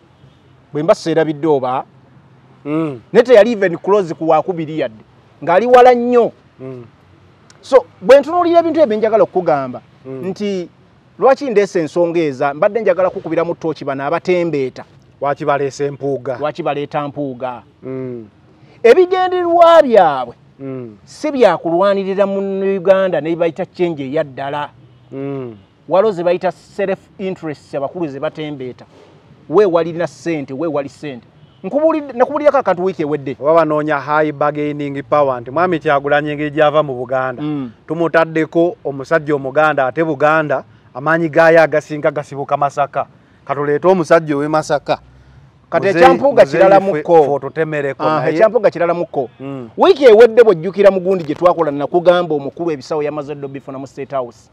Bwe mba seerabidde oba. Mm. Nete yali even close ku wakubiri yadde. Ng'ali wala nnyo. Mm. So, bwe ntunuulira ebintu ebyo njagala okugamba mm. nti lwaki ndeese ensonga eza mbadde njagala kukubira mu ttooki bano abatembeeta. Lwaki baleese empuuga. Lwaki baleeta mpuuga. Mm. Ebigendererwa byabwe mm. si byakulwanirira mu Uganda ne bayita change eya ddala. Mm. Walo ze bayita self interest abakulu ze batembeeta. We walina ssente, we wali ssente. Nkubulidde nakubulira ka kantu wiki ewedde. Oba banoonya high bargaining power nti mwami Kyagulanyi engeri gy'ava mu Buganda. Mm. Tumutaddeko omusajja Omuganda ate Buganda amaanyi gaayo agasinga gasibuka Masaka. Katuleeta omusajja ow'e Masaka. Kati ekyampuuga kirala mukko. Fototemereko naye. Ah, ekyampuuga kirala mukko. Mm. Wiki ewedde bw'ojjukira mugundi gye twakola nakugamba omukulu ebisawo yamaze ddo bifuna mu State House.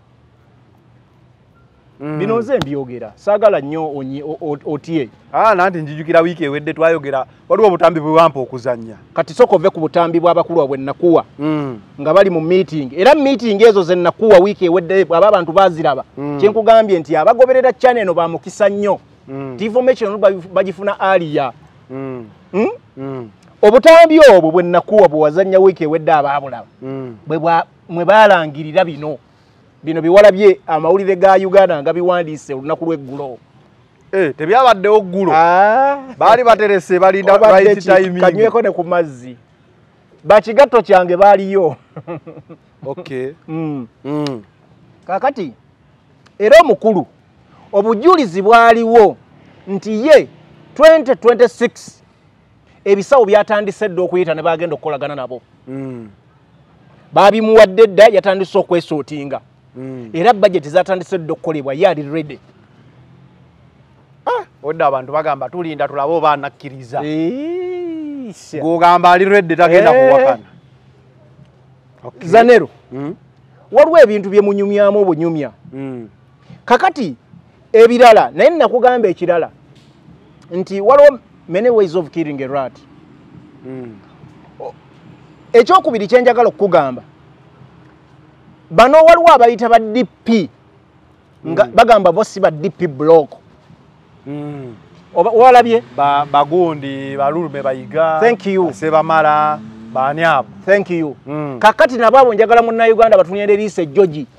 Mm. Bino nze mbyogera saagala nnyo onyi otie. Ah, nanti njijukira wiki ewedde twayogera waliwo obutambi bwe wampa okuzannya. Kati sokove ku butambi bw'abakulu bwe nakuwa. Mm. Nga bali mu meeting. Era meeting ezo ze nakuwa wiki ewedde aba abantu baziraba. Mm. Kye nkugambye nti abagoberera channel eno bamukisa nnyo. Mm. Information bagifuna aliya. Mm. Mm? Mm. Obutambi obwo bwe nakuwa bwe wazannya wiki ewedde abaabulaba. Mm. Bwe mwe balangirira bino. Bino biwalabye amawulire ga Uganda nga biwandiise olunaku lw'eggulo. Eh, tebyabaddewo ggulo. Ah, bali baterese balinda right timing. Kanyweko ne ku mazzi. Bakigatto kyange baaliyo. Okay. Mm. Mm. Kakati era omukulu obujulizi bwaliwo nti ye twenty twenty-six ebisawo byatandise dde okuyita ne bagenda okukolagana nabo. Mm. Babimuwadde dda yatandise okwesootinga. Mm. Era budget zatandise dde okukolebwa yali ready. Ah, odda abantu bagamba tulinda tulabe oba anakkiriza. Eeeeh. Gogamba ali ready tagenda eee. kuwakana. Okay. Zanero. Mm. Waliwo ebintu bye munyumyamu obunyumya. Mm. Kakati ebirala naye nakugamba ekirala nti waliwo many ways of killing a rat. Mm. Ekyokubiri kyenjagala okugamba bano waliwo abayita ba D P nga mm. bagamba bo si ba D P block. Mm. Walabye ba bagundi balulume bayiga. Thank you. Sebamala banyabo. Thank you. Mm. Kakati nababo njagala munna Uganda batunyende lise George.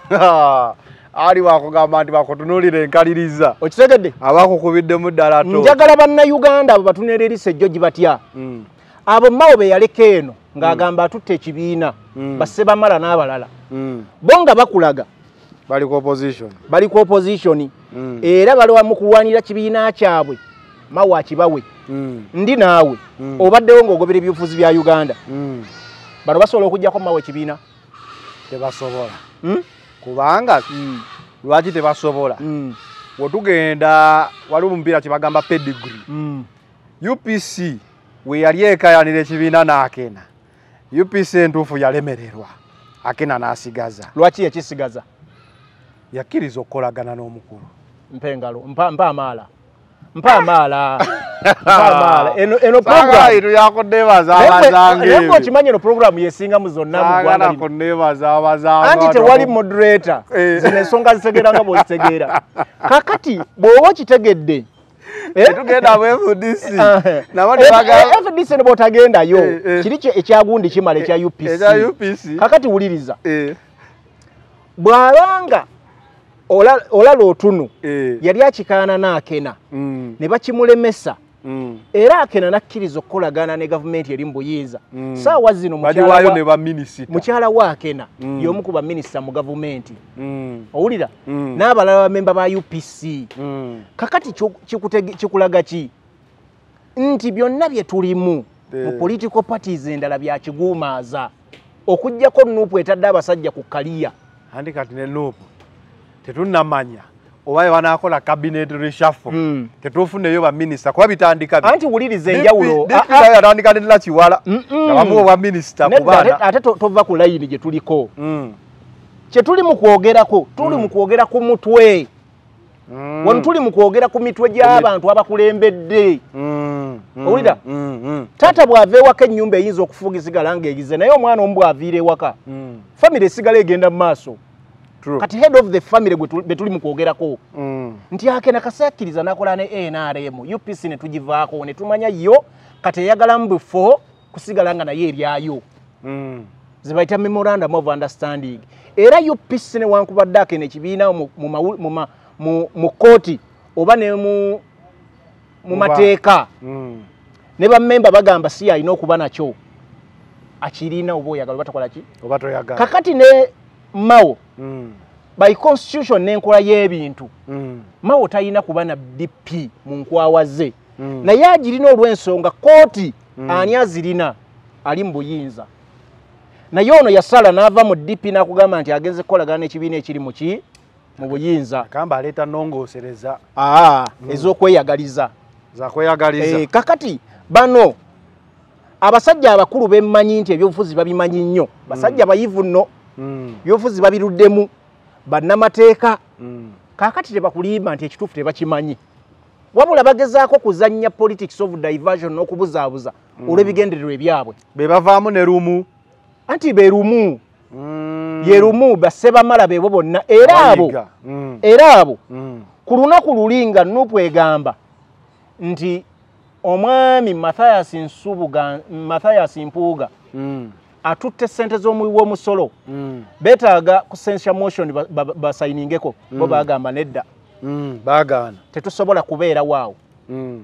Ali wakugamba nti bakutunulire enkaliriza. Okitegedde? Abakukubidde mu ddala to. Njagala banna Uganda abo batunyende lise George batya. Mm. Abo mawo be yaleke eno ng'agamba atutte ekibiina mm. Basebamala n'abalala. Mm. Bonga bakulaga bali ku opposition. Bali ku opposition. Mm. Era bali wamu kulwanira kibiina kyabwe. Mawo akibawe. Mm. Ndi naawe. Mm. Obaddewo ng'ogobera ebyobufuzi bya Uganda. Mm. Bano basobola okujjako mawo ekibiina? Tebasobola. Mm? Kubanga mm. lwaki tebasobola? Mm. Wetugenda waliwo omupiira kibagamba pedigree. Mm. U P C we yali ekayanira ekibiina n'akena. U P C entuufu yalemererwa. Akena n'asigaza. Lwaki yakisigaza? Yakkiriza okukolagana n'omukulu. Mpengalo, mpa mpa amaala. Mpa amaala. Mpa amaala. Eno eno program ino yakodebaza abazange. Lebo kimanye eno program yesinga mu zonna mu Rwanda. Agala kodebaza abazange. Anti tewali moderator. Zine ensonga zisegeranga bw'ozitegeera. Kakati bw'oba kitegedde Tugenda mu F D C. Nabandi baga F D C ne botagenda yo. Kiri kye ekyagundi kimale kya U P C. Ekya U P C. Kakati wuliriza. Eh. Bwalanga ola ola lotunu. Yali akikaana naakena. Ne bakimulemesa. Mm. Era akena nakkiriza okukolagana ne government eri mbuyinza. Mm. Saawa zino mukyala wayo ne ba minister. Mukyala wa akena mm. yomu ku ba minister mu government. Mm. Owulira? Mm. N'abalala member ba U P C. Mm. Kakati kikulaga ki? Nti byonna bye tulimu mu political parties endala bya kiguumaaza. Okujjako Nuupu etadde abasajja ku kaliya. Andi kati ne Nuupu tetunnamanya. Obaye wanakola cabinet reshuffle mm. tetufuneyo ba minister kwa bitandika anti wulirize enjawulo aya atandika ndila kiwala abamu ba minister kubana ate tova ku line je tuliko mm. kye tuli mu kwogerako tuli mu kwogera ku mutwe mm. wano tuli mu kwogera ku mitwe gy'abantu abakulembedde mm. owulira mm. mm. tata bwave waka ennyumba eyinza okufugizigala ng'egize naye omwana omu bw'aviire waka mm. family esigala egenda mu maaso. True. Kati head of the family betuli mu kwogerako mm. nti akena kasakiriza nakola ne N R M U P C ne tugivaako ne tumanya yo kati yagala mu before kusigalanga na ye ebyayo mm. zibaita memorandum of understanding era U P C ne wankubadde akene kibiina mu mu mu mu koti oba ne mu mu mateeka mm. ne ba member bagamba si alina okuba nakyo akirina obo yagala batakola ki oba toyagala kakati ne Mao mm. by constitution n'enkola y'ebintu mm. Mao tayina kuba na D P mu nkwawaze mm. naye agirina olw'ensonga kooti mm. ani azirina ali mu buyinza naye ono yasala n'ava mu D P n'akugamba nti agenze kukolagana n'ekibiina ekiri mu ki mu buyinza kamba aleeta nnongoosereza aa mm. ez'okweyagaliza za kweyagaliza e, kakati bano abasajja abakulu bemmanyi nti ebyobufuzi babimanyi nnyo basajja mm. bayivu nno mm. byobufuzi babiruddemu bannamateeka mm. kakati tebakulimba nti ekituufu tebakimanyi wabula bagezaako kuzannya politics of diversion n'okubuzaabuza mm. olw'ebigendererwa ebyabwe be bavaamu ne rumu anti be rumu mm. ye rumu bassebamala beebo bonna era abo mm. era abo mm. ku lunaku luli nga Nuupu egamba nti omwami Mathias Nsubuga Mathias Mpuuga mm. atutte sente z'omuwi w'omusolo mm. betaaga ku censure motion basayiningeko ba, ba mm. bo bagamba nedda mm. baagaana tetusobola kubeera waawo mm.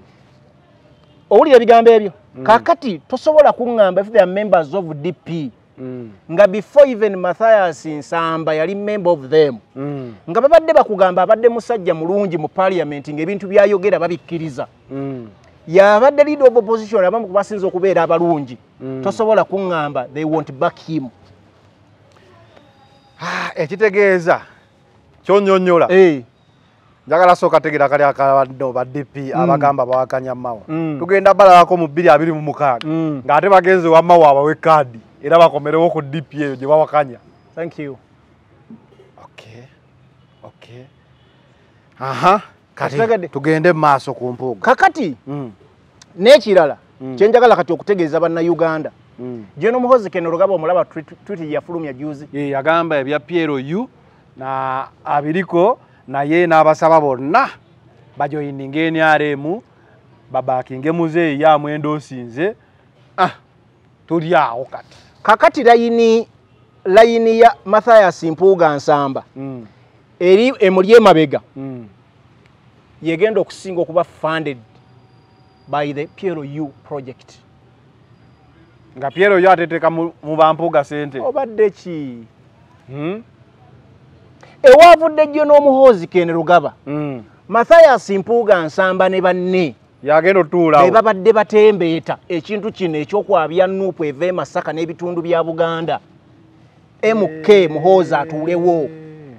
owulira ebigambo ebyo mm. kakati tosobola kuŋŋamba if they are members of D P mm. nga before even Mathias Nsamba yali member of them mm. nga babadde bakugamba abadde musajja mulungi mu parliament ng'ebintu byayogera babikkiriza mm. yabadde leader of opposition abamu kubasinza okubeera abalungi mm. tosobola kuŋŋamba they won't back him ah ekitegeeza kyonyonyola eh njagala sooka tegera kali akabadde ba D P mm. abagamba bawakanya Mao mm. tugenda balalako mu bbiri abiri mu mukaaga mm. ng'ate bagenze wa Mao abawe kaadi era bakomerewo ku D P eyo gye bawakanya. Thank you. Okay. Okay. Aha. Kati tugende maaso ku Mpuuga. Kakati mm. n'ekirala mm. kyenjagala kati okutegeeza banna Uganda mm. Jeno Muhoozi Keno Rugaba omulaba tweet yafulumya juzi ye yagamba ebya P L U na abiriko naye n'abasaba bonna bajoyininga N R M babakinge muzeeyi ya mwendo osinze ah tuli awo kati kakati layini layini ya Mathias Mpuuga Nsamba mm. eri emuli emabega mm. yegenda okusinga okuba funded by the P L U project nga P L U ateteka mu bampuuga sente obadde ki hmm? ewavudde Jeno Muhoozi Keno Rugaba mm. Mathias Mpuuga Nsamba ne banne yagenda otuulawo be babadde batembeeta ekintu kino ekyokwabya Nuupu eva e Masaka n'ebitundu bya Buganda M K Muhoozi atuulewo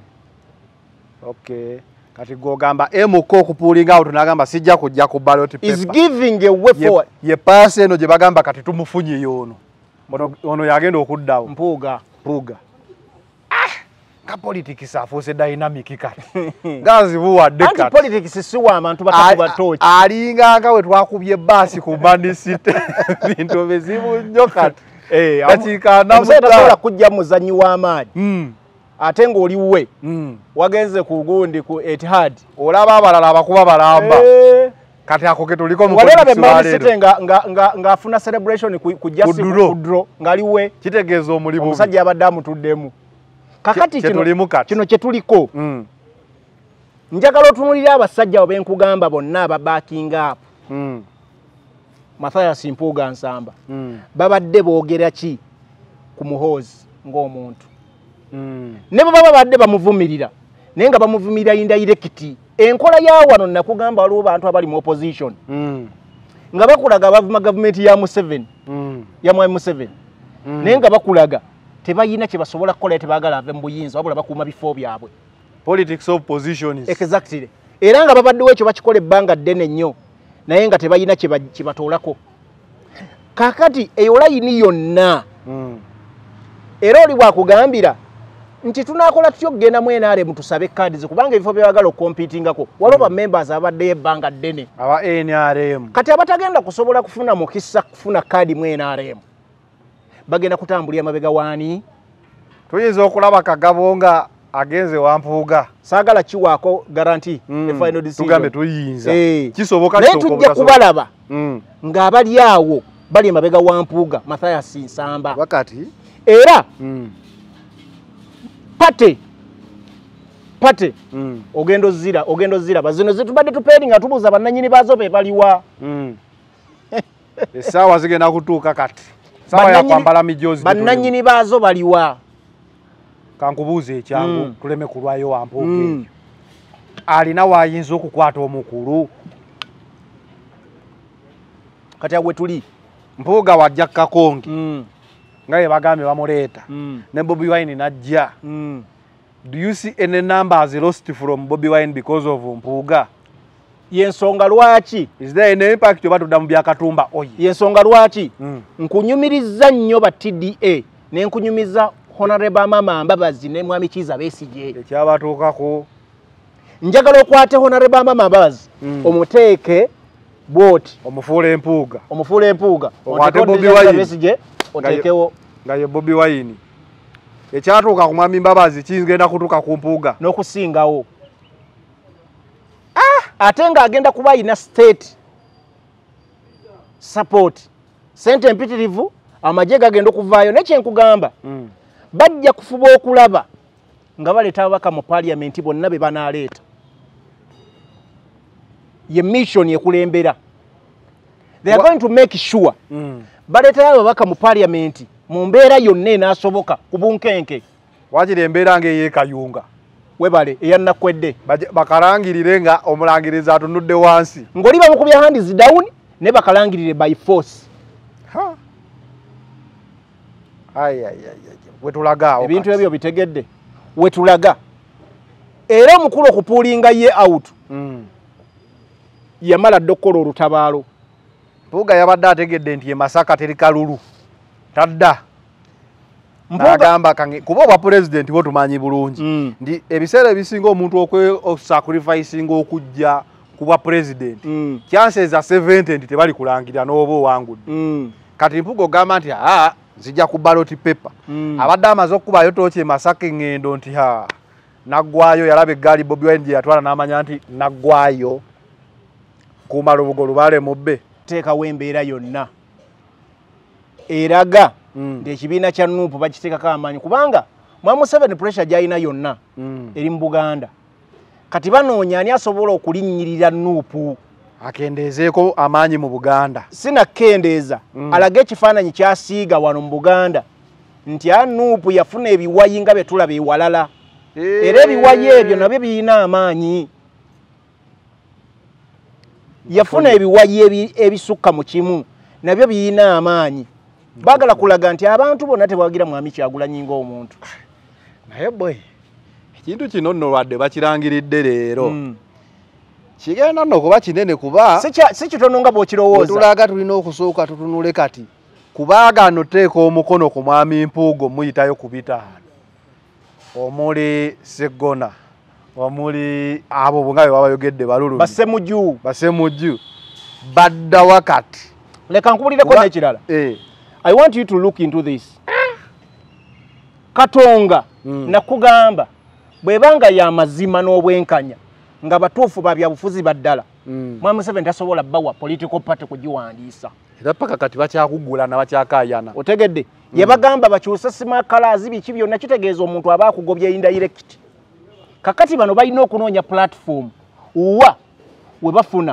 okay kati gogamba M K okupuulinga awo tunagamba sijja kujja ku ballot paper is giving a way forward ye pass eno gye bagamba kati tumufunye yono ono ono yagenda okuddawo Mpuuga Mpuuga ah ka politics afuuse dynamic kati gazi buwadde kati anti politics si wa abantu batakuba tochi alinga nga we twakubye basi ku bandisite bintu bezibu nnyo kati eh bakika namusobola kujja muzanyi w'amaanyi mm. ate ng'oli wuwe mm. wagenze ku gundi ku Etihad olaba abalala abakuba balamba eh kati ako ke tuliko mu walera be mali nga nga nga ngafuna celebration ku jasi ku draw ngaliwe kitegeeza omuli bubi omusajja abadde amutuddemu kakati kino kino kye tuliko mm. njagala otunulira abasajja obenkugamba bonna aba backing up mm. Mathias Mpuuga Nsamba mm. babadde boogera ki ku Muhoozi ng'omuntu mm. ne baba babadde bamuvumirira naye nga bamuvumirira indirect enkola ya wano nakugamba waliwo bantu abali mu opposition mm. nga bakulaga bavuma gavumenti ya Museveni mm. ya Mwai Museveni mm. naye nga bakulaga tebayina kye basobola kukola tebagala ave mu buyinza wabula bakuuma bifo byabwe politics of position is exactly era nga babaddewo ekyo bakikola ebbanga ddene nnyo naye nga tebayina kye batoolako kakati eyo layini yonna mm. era oli bwakugambira nti tunakola tutyo kugenda mu N R M tusabe cards kubanga ebifo byabagala okompitingako waliwo ba members abaddeyo ebbanga ddene aba N R M kati abatagenda kusobola kufuna mukisa kufuna kadi mu N R M bagenda kutambulira mabega waani tuyinza okulaba Kagabo nga agenze Wampuuga saagala kiwaako guarantee mm. the final decision tugambe tuyinza hey. kisoboka naye tujja kubalaba mm. ng'abali awo bali mabega Wampuuga Mathias Nsamba wakati era mm. pate pate mm. ogendo zira ogendo zira bazino zitubadde tupeeri nga tubuuza bannannyini baazo be baliwa mm. esaawa zigenda kutuuka kati sawa ya kwambala mijozi bannannyini baazo baliwa kankubuuze ekyangu mm. tuleme kulwayo Wampuuga mm. alina waayinza okukwata omukulu kati agwe tuli Mpuuga wajja Kakonge mm. nga ye bagambe bamuleeta mm. ne Bobi Wine najja mm. do you see any numbers lost from Bobi Wine because of Mpuuga yensonga lwaki is there any impact oba tudda mu byakatumba oyi yensonga lwaki mm. nkunyumiriza nnyo ba T D A ne nkunyumiza Honorable Mama Mbabazi ne Mwami Kiza Besigye ekyabatuukako njagala okwate Honorable Mama Mbabazi mm. omuteeke bwoti omufuula Empuuga omufuula Empuuga okwate Bobi Wine Besigye oteekewo nga ye Bobi Wine ekyatuuka ku Mwami Mbabazi kigenda kutuuka ku Mpuuga n'okusingawo ah! ate ng'agenda kuba ayina state support sente empitirivu amagye gagenda okuvaayo nekyenkugamba mm. bajja kufuba okulaba nga baleeta ababaka mu parliament bonna be banaaleeta ye mission ekulembera they are going to make sure mm. baleeta ababaka mu parliament mu mbeera yonna enaasoboka ku bunkenke wakiri embeera ng'eyeekayunga webale eyannakwedde bakalangirire nga omulangirizi atunudde wansi ng'oli bamukubya hands down ne bakalangirire by force ha ay ay ay wetulaga ebintu ebyo bitegedde wetulaga era omukulu okupuulinga ye out mm. yamala dokkola olutabaalo Mpuuga yabadde ategedde nti ye Masaka teri kalulu tadda Mpuuga kuba obwa pulezidenti bo tumanyi bulungi mm. ndi ebiseera ebisinga omuntu okwesacrificing okujja kuba pulezidenti mm. chances za seventy nti tebali kulangirira n'oba owangudde mm. kati Mpuuga ogamba nti aa nzija ku ballot paper mm. abadde amaze okubayo tooki Masaka eŋŋendo nti ha naggwayo yalaba eggaali Bobi Wine gye yatwala n'amanya nti naggwayo kuuma lubugo lubaale mubbe teekawo embeera yonna eraga mm. nti ekibiina kya Nuupu bakiteekako amaanyi kubanga Mwami Museveni pressure gy'alina yonna mm. eri mu Buganda kati banoonya ani asobola okulinnyirira Nuupu akendeezeeko amaanyi mu Buganda sinakendeeza mm. alage ekifaananyi kyasiiga wano mu Buganda nti a Nuupu yafuna ebiwayi nga bye tulaba ewalala hey. era ebiwayi ebyo nabyo birina amaanyi yafuna ebiwayi ebisukka mu kimu nabyo birina amaanyi bagala kulaga nti abantu bonna tebawagira Mwami Kyagulanyi ng'omuntu naye boy ekintu kino nno lwadde bakirangiridde leero mm. kigenda nno kuba kinene kuba si kitono nga bw'okirowooza tulaga tulina okusooka tutunule kati kubaagano teeka omukono ku Mwami Mpuuga muyitayo ku bitaano omuli Sseggona omuli abo bonga be babayogedde balulumi basemujju basemujju badda wakati leka nkubulireko n'ekirala eh. I want you to look into this Katonga mm. nakugamba bwebanga ya mazima n'obwenkanya nga batuufu ba byabufuzi baddala mm. Mwami Museveni tasobola bawa political party kugiwandiisa era paka kati bakyakugula na bakyakayana otegedde mm. Yabagamba bakyusa sima kalazi biki byonna kitegeeza omuntu aba akugobya indirect kakati bano balina okunoonya platform uwa we bafuna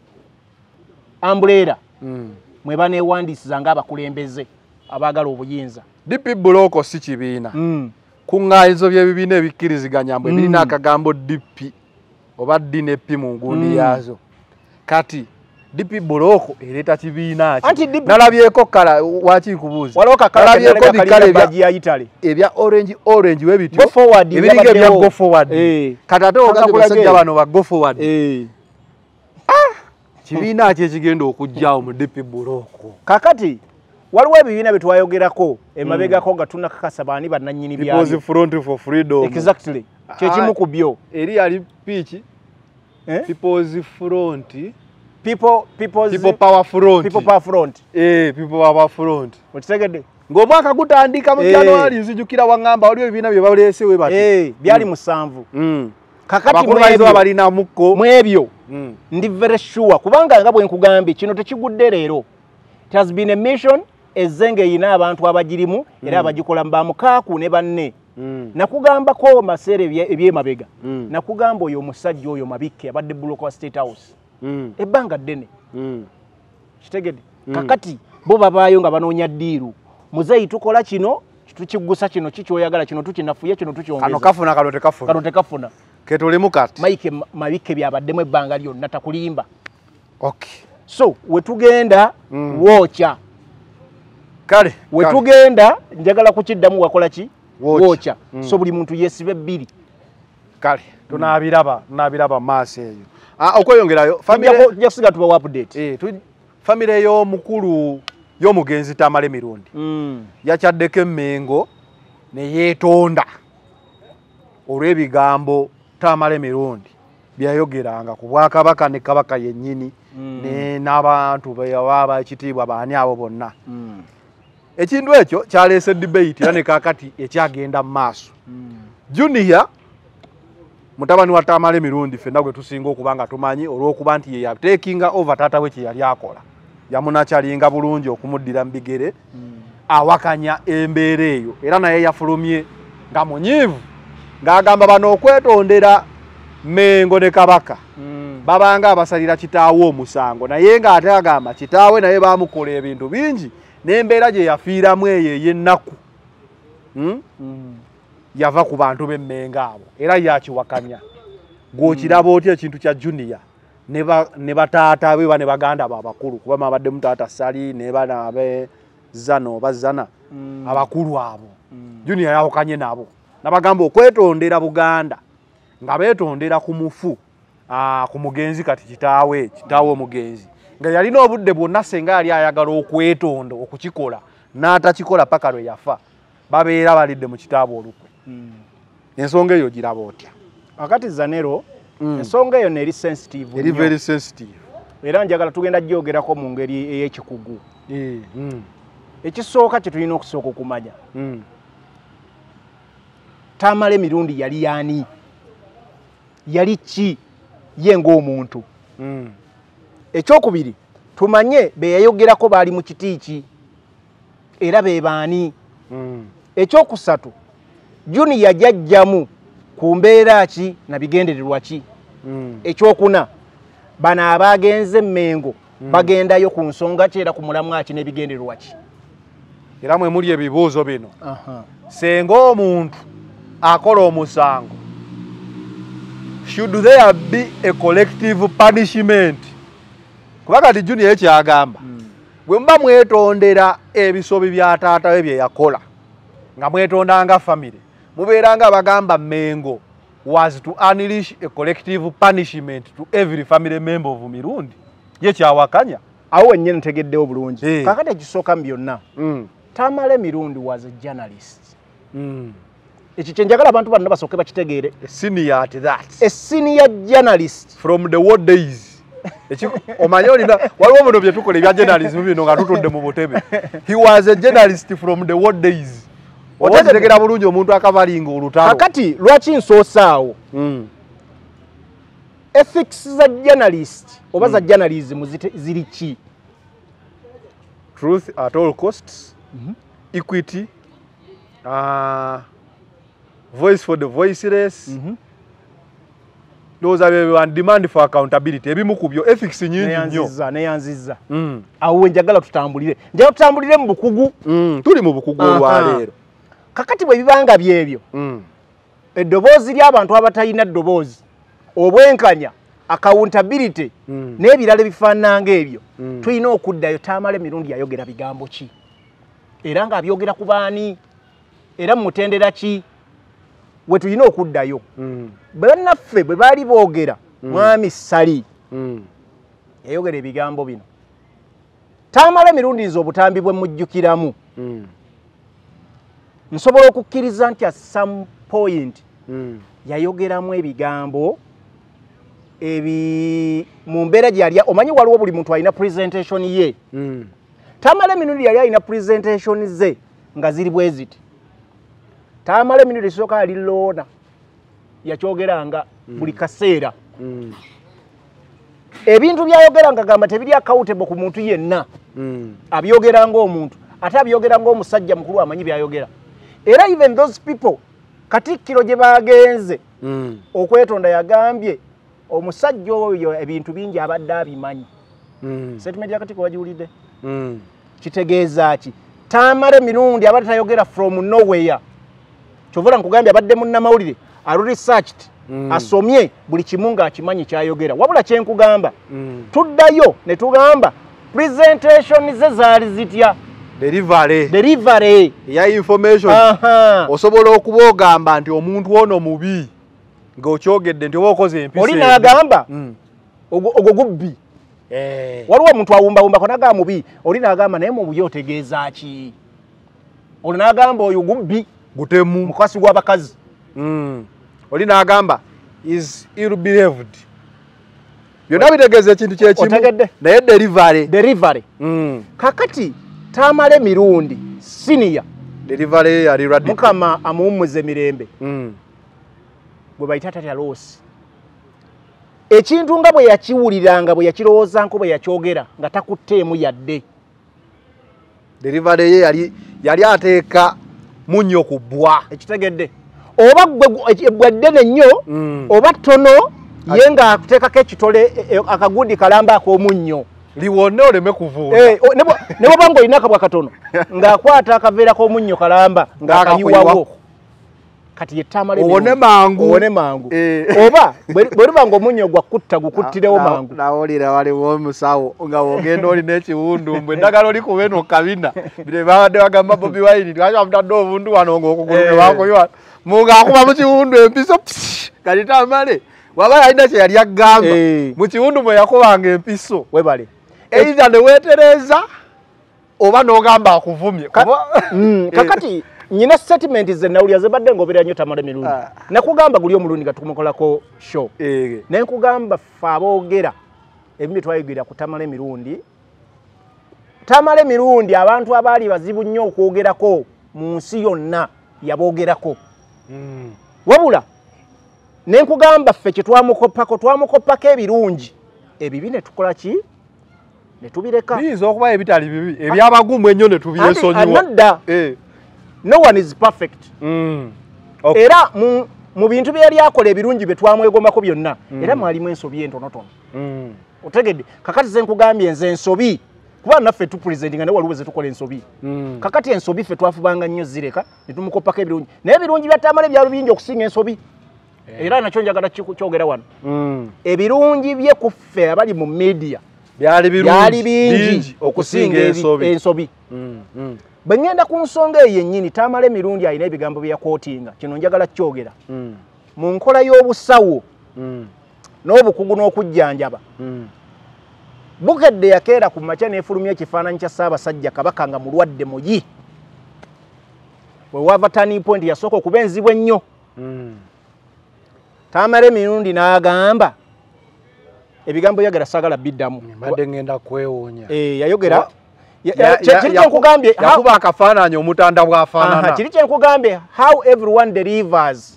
umbrella mm. mwe baneewandiisiza ng'abakulembeze abaagala obuyinza D P Buloko si kibiina mm. kuŋŋaanyizo by'ebibiina ebikkiriziganya mbwe mm. birina akagambo D P oba D ne P mu ngundi mm. yaazo kati D P Buloko ereeta kibiina ki nalabyeko kala waki nkubuuza nalabyeko bikale bya Italy ebya orange orange webityo ebiringa ebya go forward eh. Kati ate ogaze basajja bano ba go forward eh. Ah kibiina ki ekigenda okujjawo mu D P Buloko kakati waliwo ebibiina bye twayogerako emabegako nga tunakakasa baani bannannyini byabyo People's Front for Freedom exactly kyekimu ku byo eri yali piiki eh? People's Front people people's people power front people power front eh people power front okitegedde ng'omwaka gutandika mu January nzijukira wangamba waliwo ebibiina bye baleese we bati eh byali musanvu mm. Kakati mwebyo abalina mukko mwebyo mm. Ndi very sure kubanga nga bwe nkugambye kino tekigudde leero. It has been a mission ezenge ina abantu abagirimu mm. Era abagikola mbamukaaku ne banne mm. Nakugambako masere ebyemabega mm. Nakugamba oyo omusajja oyo Mabikke abadde Buloko State House mm. Ebbanga ddene mm. Kitegedde mm. Kakati bo babaayo nga banoonya ddiiru muzeyi tukola kino tukigusa kino kikyoyagala kino tukinafuye kino tukyongeza kano kafuna kano tekafuna kano tekafuna ketolimu kati Mike Mabikke byabaddemu ebbanga lyonna takulimba okay so wetugenda mm. Wocha kale wetugenda njagala kukiddamu wakola ki Wocha mm. So buli muntu yesibe bbiri kale tunaabiraba tunaabiraba maaso eyo ah okweyongerayo family yakusiga tuba update eh tu family yo mukulu yo mugenzi Tamale Mirundi mm. Yachaddeko emmengo ne yeetonda olw'ebigambo Tamale Mirundi byayogeranga ku Bwakabaka ne Kabaka yennyini mm. ne n'abantu baba ekitiibwa baani abo bonna mm. Ekintu ekyo kyaleese debate era ne kakati ekyagenda mu maaso mm. Junior mutabani wa Tamale Mirundi fenna gwe tusinga okubanga tumanyi olw'okuba nti ye yatekinga over taata we kye yali akola yamunakyalinga bulungi okumuddira mu bigere mm. Awakanya embeera eyo era naye yafulumye nga munyiivu ng'agamba bano okwetondera Mengo ne Kabaka mm. babanga abasalira kitaawe omusango naye ng'ate agamba kitaawe naye baamukola ebintu bingi n'embeera gye yafiiramu eyo ey'ennaku mm? mm. Yava ku bantu b'emmengo abo era yakiwakanya gw'okiraba otya ekintu kya Junior ne bataata be ba ne baganda babakulu kuba mabadde mutaata Sali ne bana abe Zano bazana mm. abakulu abo mm. Junior yawakanye nabo nabagamba okwetondera Buganda nga beetondera ku mufu ah ku mugenzi kati kitaawe kitaawe omugenzi nga yalina obudde bwonna senga yali ayagala okwetonda okukikola n'atakikola paka lwe yafa babeera balidde mu kitaabu olukwe mm. Ensonga eyo giraba otya akati Zanero mm. Ensonga eyo neri sensitive eri very sensitive era njagala tugenda gyogerako mu ngeri ey'ekikugu eh mm. Ekisooka kye tulina okusooka okumanya mm. Tamale Mirundi yali yani yali ki ye ng'omuntu mm. Ekyokubiri tumanye be yayogerako baali mu kitiiki era be baani mm. Ekyokusatu Junior yajjajjamu ku mbeera ki na bigendererwa ki mm. Ekyokuna bano abagenze Mengo mm. bagendayo ku nsonga ki era ku mulamwa ki n'ebigendererwa ki era mwe muli ebibuuzo bino aha senga omuntu akola omusango should there be a collective punishment kubanga di Junior ekyagamba mm. bwe mba mwetondera ebisobi bya taata we bye yakola nga mwetondanga family mubeeranga abagamba Mengo was to unleash a collective punishment to every family member of Mirundi ye kyawakanya awo wennyini ntegeddewo bulungi hey. Kakati ekisooka mu byonna mm. Tamale Mirundi was a journalist mm. Ekyo kye njagala abantu bano basooke bakitegeere a senior at that a senior journalist from the war days omanyi olina waliwo buno bye tukola ebya journalism bino nga tutudde mu butebe he was a journalist from the war days otegeera bulungi omuntu akavalinga olutalo kakati lwaki nsoosaawo mm. ethics za journalist oba za journalism ziri ki? Truth at all costs, mm-hmm. equity, uh, voice for the voiceless. Mm-hmm. Those are one demand for accountability. Ebimu kubyo ethics nyingi nnyo. Neyanziza, neyanziza. Mm. Awo njagala tutambulire. Njagala tutambulire mu bukugu. Mm. Tuli mu bukugu olwaleero. Kakati bwe bibanga byebyo. Mm. Eddoboozi ly'abantu abatalina ddoboozi. Obwenkanya, accountability, mm. n'ebirala bifaanana ng'ebyo. Mm. Tulina okuddayo Tamale Mirundi yayogera bigambo ki? Era ng'abyogera ku baani? Era mutendera ki? We tulina okuddayo. Mm. Bannaffe bwe baali boogera mm. mwami Sali mm. yayogera ebigambo bino. Tamale Mirundi nze obutambi bwe mujjukiramu. Mm. Nsobola okukkiriza nti at some point mm. yayogeramu ebigambo ebi mu mbeera gyali omanyi waliwo buli muntu alina presentation ye. Mm. Tamale Mirundi yali alina presentation ze nga ziri bwe ziti. Tamale Mirundi soka ali loona yakyogeranga mm. buli kaseera. Mm. Ebintu byayogeranga gamba tebiri accountable ku muntu yenna. Mm. Abyogeranga omuntu ate abyogeranga omusajja mukulu amanyi byayogera. Era even those people Katikkiro gye bagenze mm. okwetonda yagambye omusajja oyo ebintu bingi abadde abimanyi. Mm. Statement ya Katikkiro wajiwulidde? Mm. Kitegeeza ki? Tamale Mirundi abadde tayogera from nowhere. Kyovula nkugambye abadde munnamawulire alu researched mm. asomye buli kimu ng'akimanyi kyayogera. Wabula kye nkugamba mm. tuddayo ne tugamba presentation ze zaali zitya? Delivery. Delivery. Ya information. Aha. Osobola okuba ogamba nti omuntu ono mubi ng'okyogedde nti oba okoze empisa. Oli n'agamba mm. ogwo gubbi. Eh. Waliwo omuntu awumbawumba ko n'agamba mubi. Oli n'agamba naye mu bubi otegeeza ki? Oli n'agamba oyo gubbi. Gutemu. Mukasi gw'abakazi. Mm. Oli n'agamba is ill-behaved. Byonna bitegeeza ekintu kyekimu. Otegedde. Naye delivery. Delivery. Mm. Kakati Tamale Mirundi senior delivery yali radical. Mukama amuwummuze mirembe. Mm. Bwe bayita tatya losi. Ekintu nga bwe yakiwuliranga bwe yakirowooza nko bwe yakyogera nga takutteemu yadde. Delivery ye yali yali ateeka munyo ku bwa. Ekitegedde. Oba gwe ddene nnyo mm. oba ttono ye nga akuteekako ekitole akagudi kalamba ak'omunnyo. Liwone oleme kuvuuna. Eh ne bw'oba ng'olina akabwa katono ng'akwata akaveera k'omunnyo kalamba ng'akayiwawo. Kati ye Tamale Mirundi. Owone mangu. Owone mangu. Eh. Oba bwe luba ng'omunnyo gwakutta gukuttirewo mangu. Nawulira waliwo omusawo nga wogenda oli n'ekiwundumbwe endagala oli kuba eno kabina. Bire babadde bagamba Bobi Wine lwaki bamutadde obundu wano ng'okugulu ne bakoyiwa. Mung'akuba mu kiwundu empiso. Kati Tamale waba yalina kye yali agamba mu kiwundu mwe yakubanga empiso. Webale. Either ne weetereza oba n'ogamba akuvumye. Kakati nyina statement ze nawulya ze badde ngobera nnyo Tamale Mirundi. Nakugamba guli omulundi nga tukumukolako show. Ne nkugamba ffe aboogera ebimbi twayogera ku Tamale Mirundi. Tamale Mirundi abantu abaali bazibu nnyo okwogerako mu nsi yonna yaboogerako. Wabula ne nkugamba ffe kye twamukoppako twamukoppako ebirungi ebibi ne tukola ki? Ne tubireka. Biizo okuba ebitali bibi ebyabagumu ennyo ne tubyesonyiwa. Eh. No one is perfect. Mm. Okay. Era mu, mu bintu bye yali akola ebirungi bye twamwegomako byonna mm. era mwalimu ensobi entonotono. Mm. Otegedde kakati ze nkugambye nze ensobi kuba naffe tu presentinga ne waliwo ze tukola ensobi. Mm. Kakati ensobi ffe twafubanga nnyo zireka ne tumukoppako ebirungi. Naye ebirungi bya Tamale byalo bingi okusinga ensobi. Yeah. Era nakyo njagala kyogera wano. Mm. Ebirungi bye ku ffe abali mu media byali birungi bingi okusinga ensobi. ensobi. Mm. Mm. Bengenda ku nsonga eyo yennyini Tamale Mirundi alina ebigambo bya quotinga kino njagala kyogera. Mm. Mu nkola y'obusawo mm. n'obukugu n'okujjanjaba. Mm. Bukedde yakeera ku makya n'efulumya ekifaananyi kya Ssaabasajja Kabaka nga mulwadde muyi. We wava turning point yasooka okuba enzibu ennyo. Mm. Tamale Mirundi n'agamba ebigambo yagala sagala biddamu. Mbadde ngenda kwewoonya. Eh yayogera kiri nkugambye yakuba akafaananyi omutanda bw'afaanana. Kiri nkugambye how everyone delivers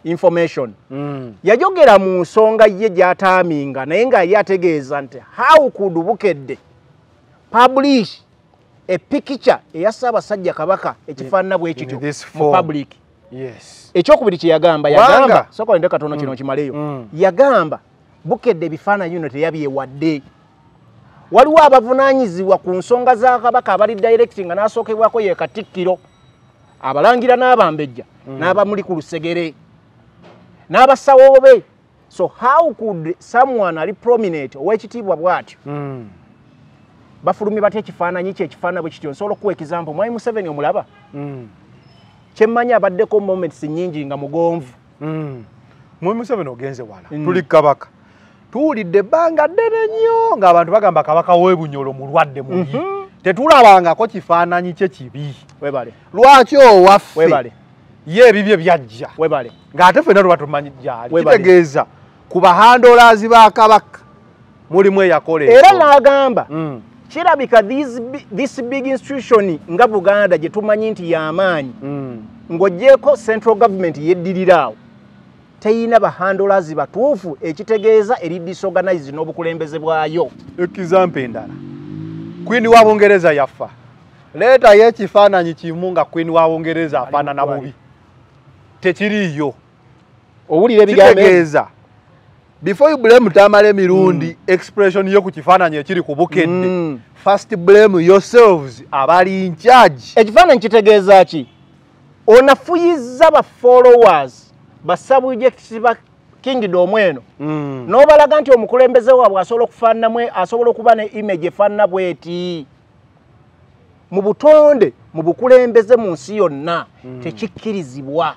information Mm. yajogera mu nsonga ye gy'ataaminga naye nga yali ategeeza nti how could Bukedde publish a picture eya Ssaabasajja Kabaka ekifaanana bwe kityo mu public. Yes. Ekyokubiri kye yagamba yagamba sokola ndeka katono kino kimaleyo. Mm. Yagamba Bukedde ebifaananyi bino teyabyewadde. Waliwo abavunaanyizibwa ku nsonga za Kabaka abali directing nga n'asookebwako ye Katikkiro, abalangira n'abambejja mm. n'abamuli ku lusegere n'abasawo be. So how could someone ali prominent ow'ekitiibwa bw'atyo Mm. bafulumye batya ekifaananyi kye ekifaanana bwe kityo? Nsobola okuwa example. Mwami Museveni omulaba Mm. kyemmanyi abaddeko moments nnyingi nga mugonvu. Mm. Mwami Museveni ogenze wala Mm. tuli Kabaka tuwulidde ebbanga ddene nnyo ng'abantu bagamba Kabaka w'ebunyolo mulwadde mubi. Mm -hmm. Tetulabangako kifaananyi kye kibi. Webale. Lwaki owaffe Webale. ye ebibye byajja. Webale. Ng'ate ffenna tuba tumanyi gyali. Webale. Kitegeeza ku bahandolaazi ba Kabaka mulimu eyakola Era n'agamba mm. kirabika this, this big institution nga Buganda gye tumanyi nti y'amaanyi mm. ng'oggyeko central government yeddiriraawo teyina bahandolaazi batuufu, ekitegeeza eri disorganized n'obukulembeze bwayo. Example endala Queen wa Bungereza yafa. Leeta y'ekifaananyi kimu nga Queen wa Bungereza afaanana bubi. Tekiriyo. Owulira ebigambo kitegeeza before you blame Tamale Mirundi mm. expression yo ku kifaananyi ekiri ku Bukedde mm. first blame yourselves abali in charge. Ekifaananyi kitegeeza ki? Onafuyiza ba followers ba subjects ba kingdom eno mm. n'obalaga nti omukulembeze waabwe asobola okufaananamu asobola okuba ne image efaanana bweti mu butonde mu bukulembeze mu nsi yonna mm. tekikkirizibwa.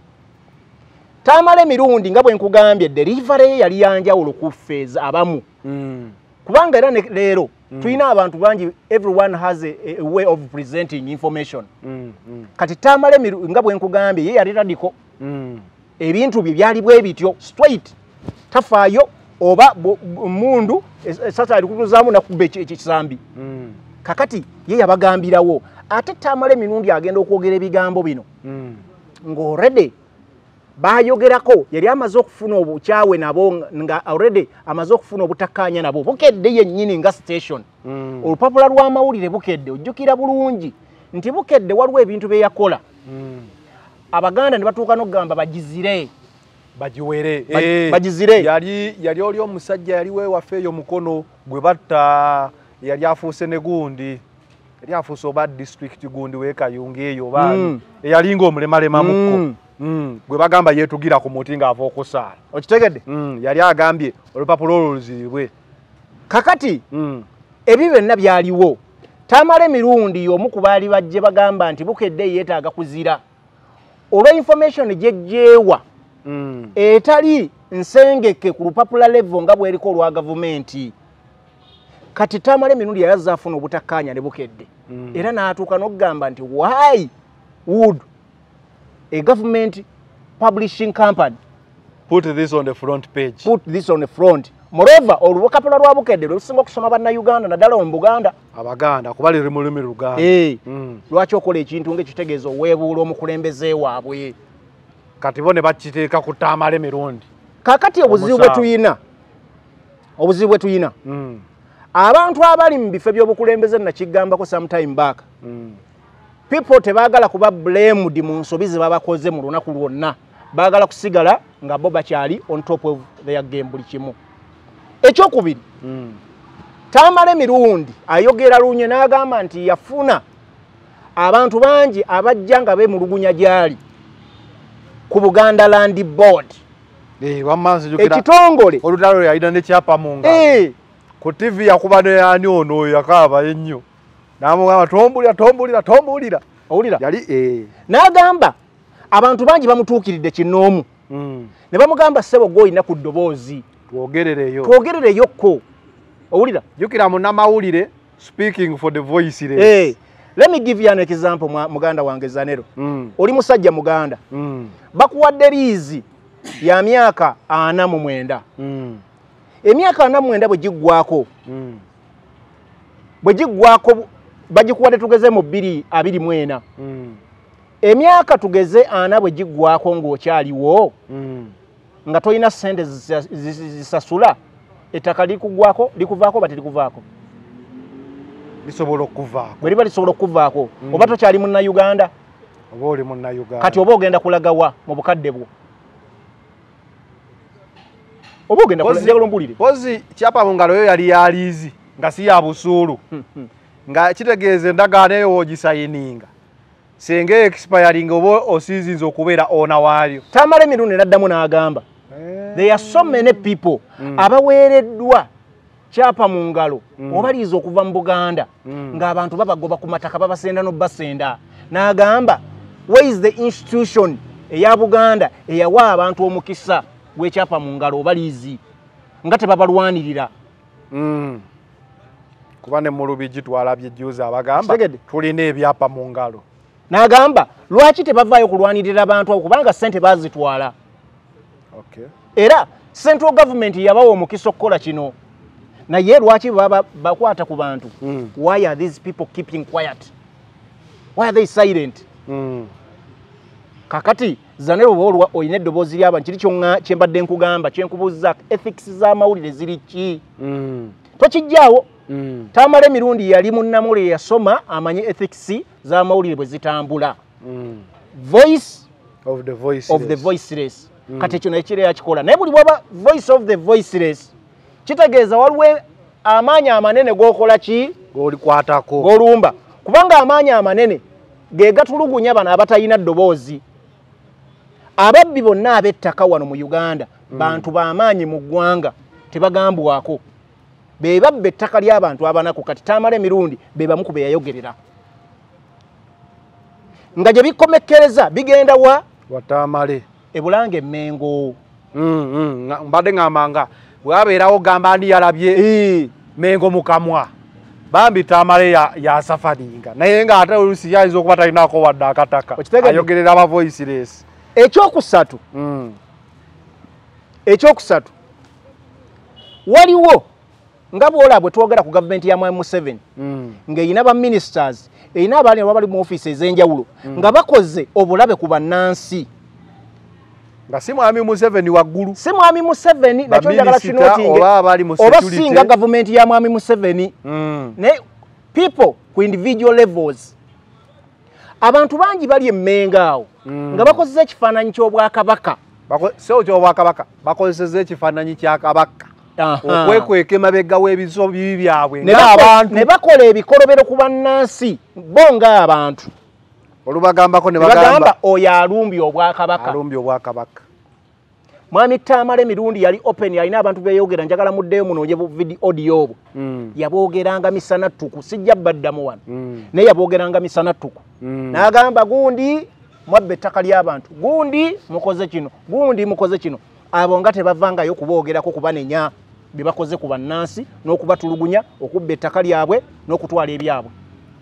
Tamale Mirundi nga bwe nkugambye delivery ye yali yanjawulo ku ffeeza abamu mm. kubanga era leero mm. tulina abantu bangi, everyone has a, a way of presenting information mm. Mm. kati Tamale Mirundi nga bwe nkugambye ye yali radiko mm. ebintu bye byali bwe bityo straight, tafaayo oba mundu sasa ali kutuzaamu nakubba ekisambi mm. kakati ye yabagambirawo ate Tamale Mirundi agenda okwogera ebigambo bino mm. ng'already bayogerako yali amaze okufuna obukyawe nabo nga already amaze okufuna obutakkaanya nabo. Bukedde yennyini nga station mm. olupapula lw'amawulire Bukedde ojjukira bulungi nti Bukedde waliwo ebintu bye yakola mm. Abaganda ne batuuka n'okugamba bagizire bagiwere ba, eh, bagizire yali yali oli omusajja yali weewaffe eyo mukono gwe batta yali afuuse ne gundi yali afuuse oba district gundi w'ekayunga eyo baani mm. eyalinga omulemalema mukko mm. mm. gwe bagamba yeetugira ku muti ng'ava okusaala. Okitegedde? mm. yali agambye olupapula olwo luzibwe kakati mm. ebyo byonna byaliwo. Tamale Mirundi omu ku baali bajje bagamba nti Bukedde yeetaaga kuzira olwa information gyejjeewa mm. etali nsengeke ku lupapula level nga bweriko olwa gavumenti. Kati Tamale Mirundi yazza afuna obutakkaanya ne Bukedde mm. era n'atuuka n'okugamba nti why would a government publishing company put this on the front page put this on the front? Moreover olupapula lwa Bukedde lusinga okusoma bannayuganda naddala mu Buganda Abaganda kuba liri mu lulimi Luganda. hey. mm. lwaki okola ekintu ng'ekitegeeza oweebuula omukulembeze waabwe kati bo ne bakiteeka ku Tamale Mirundi. Kakati obuzibu bwe tuyina obuzibu bwe tuyina mm. abantu abali mu bifo by'obukulembeze nakigambako sometime back mm. people tebaagala kuba blamed mu nsobi ze babakoze mu lunaku lwonna, baagala kusigala nga bo bakyali on top of their game buli kimu. Ekyokubiri mm. Tamale Mirundi ayogera lunye n'agamba nti yafuna abantu bangi abajja nga beemulugunya gyali ku Buganda Land Board. Eh, wamaze jukira. Ekitongole olutalo yalina ne kyapa munga. Eh, ku T V yakuba ne yani ono yakaba ennyo. Namugamba tombulira tombulira tombulira. Owulira? Yali eh. N'agamba abantu bangi bamutuukiridde kinoomu. Mm. Ne bamugamba ssebo gw'olina ku ddoboozi. Twogerereyo. Twogerereyokko. Owulira? Jukira munnamawulire speaking for the voice le. Eh. Let me give you an example muganda wange Zanero. Mm. Oli musajja muganda. Mm. Bakuwadde liizi ya myaka ana mu mwenda. Mm. Emyaka ana mu mwenda bwe giggwako. Mm. Bwe giggwako bagikuwadde tugeze mu bbiri abiri mu ena. Mm. emyaka tugeze ana bwe giggwako ng'okyaliwo nga tolina ssente zisasula ettaka likugwako likuvaako bati likuvaako lisobola okuvaako bwe liba lisobola okuvaako oba tokyali munnayuganda oba oli munnayuganda kati oba ogenda kulagawa mu bukadde bwo oba ogenda kulagala ombulire pozi kyapa mu ngalo yo yali yaliizi nga si ya busuulu nga kitegeeza endagaano eyo woogisayininga singa expiring oba osiizinza okubeera ona waayo tamala emirundi n'addamu n'agamba there are so many people abaweereddwa kyapa mu ngalo obaliiza okuva mu Buganda ng'abantu babagoba ku mataka babasenda n'obbasenda n'agamba where is the institution eya Buganda eyawa abantu omukisa gw'ekyapa mu ngalo obaliizi nga tebabalwanirira kuba ne mu Lubigi twalabye juuzi abagamba tulina ebyapa mu ngalo n'agamba lwaki tebavaayo kulwanirira abantu abo kubanga ssente baazitwala era central government yabawa omukisa okukola kino naye lwaki baba bakwata ku bantu why are these people keeping quiet why are they silent kakati zanero bolwa oyina eddoboozi ly'abantu kiri kyonga kyembadde nkugamba kyenkubuuza ethics z'amawulire ziri ki tokijjaawo tamala emirundi yali munnamule yasoma amanye ethics z'amawulire bwe zitambula voice of the voiceless, of the voiceless. Mm. Kati ekyo naye kiri yakikola naye buli bwaba voice of the voiceless kitegeeza waliwo amaanyi amanene g'okola ki g'olikwatako g'olumba kubanga amaanyi amanene ge gatulugunya bano abatalina ddoboozi ababbi bonna ab'ettaka wano mu Uganda mm. bantu b'amaanyi mu ggwanga tebagambwako be babba ettaka ly'abantu abanaku kati tamala emirundi be bamu ku be yayogerera nga gye bikomekkereza bigenda wa watamale ebulanga emmengo mm mbadde ngambanga bwabeerawo gamba ndi yalabye mengo mukamwa bambi tamale ya, ya safaringa naye nga ate olusi yayinza okuba talinako wadde akataka ayogerera aba voiceless ekyokusatu mm. ekyokusatu waliwo nga bwola bwe twogera ku gavumenti ya Mwami Museveni mm. ng'eyina ba ministers eyina abaali abali mu office ez'enjawulo mm. nga bakoze obulabe ku bannansi nga si Mwami Museveni waggulu si Mwami Museveni nakyo njagala kinotinge oba singa gavumenti ya Mwami Museveni mm. ne people ku individual levels abantu bangi bali emmenga awo mm. nga bakozesa ekifaananyi ky'obwakabaka so ky'obwakabaka bakozeseza ekifaananyi kya kabaka okwekweka emabega w'ebiso bibi byabwe ng'abantu ne bakola ebikolobero ku bannansi bo ng'abantu olubagambako ne bagamba oyo alumbye obwakabaka alumbye obwakabaka Mwami Tamale emirundi yali open yalina abantu beyogera njagala muddeyo munoonye video audio obwo mm. yaboogeranga misana ttuku sijja baddamu wano mm. naye yaboogeranga misana ttuku mm. n'agamba gundi mwabba ettaka ly'abantu gundi mukoze kino gundi mukoze kino abo nga tebavangayo kuboogerako kubanenya bye bakoze ku bannansi n'okubatulugunya okubba ettaka lyabwe n'okutwala ebyabwe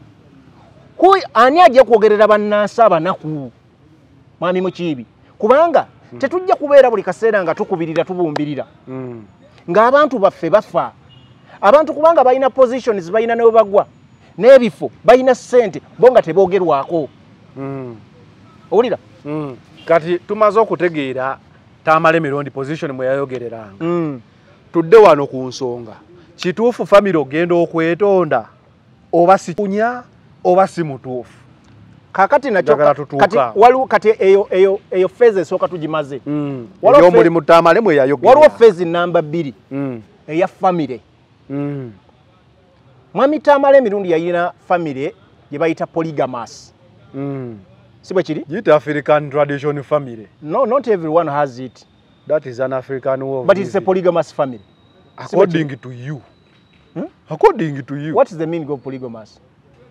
kuy ani ajja kwogerera bannansi abanaku Mwami Mukiibi kubanga mm. tetujja kubeera buli kaseera nga tukubirira tubumbirira mm. ng'abantu baffe bafa abantu kubanga balina positions balina ne bagwa n'ebifo balina ssente bo nga teboogerwako mm. owulira mm. kati tumaze okutegeera Tamale emirundi position mwe yayogereranga mm. tudde wano ku nsonga kituufu family ogenda okwetonda oba sikunya oba si mutuufu kakati nakyo kati waliwo kati eyo eyo eyo phase esooka tugimaze mm. waliwo mulimu Tamale mwe yayogerera waliwo phase namba bbiri mm. eya family mm. Mwami Tamale emirundi yayina family gye bayita polygamous mm. Siba chiri? It's African tradition family. No, not everyone has it. That is an African way. But it's a polygamous family. According to you. Hmm? According to you. What is the meaning of polygamous?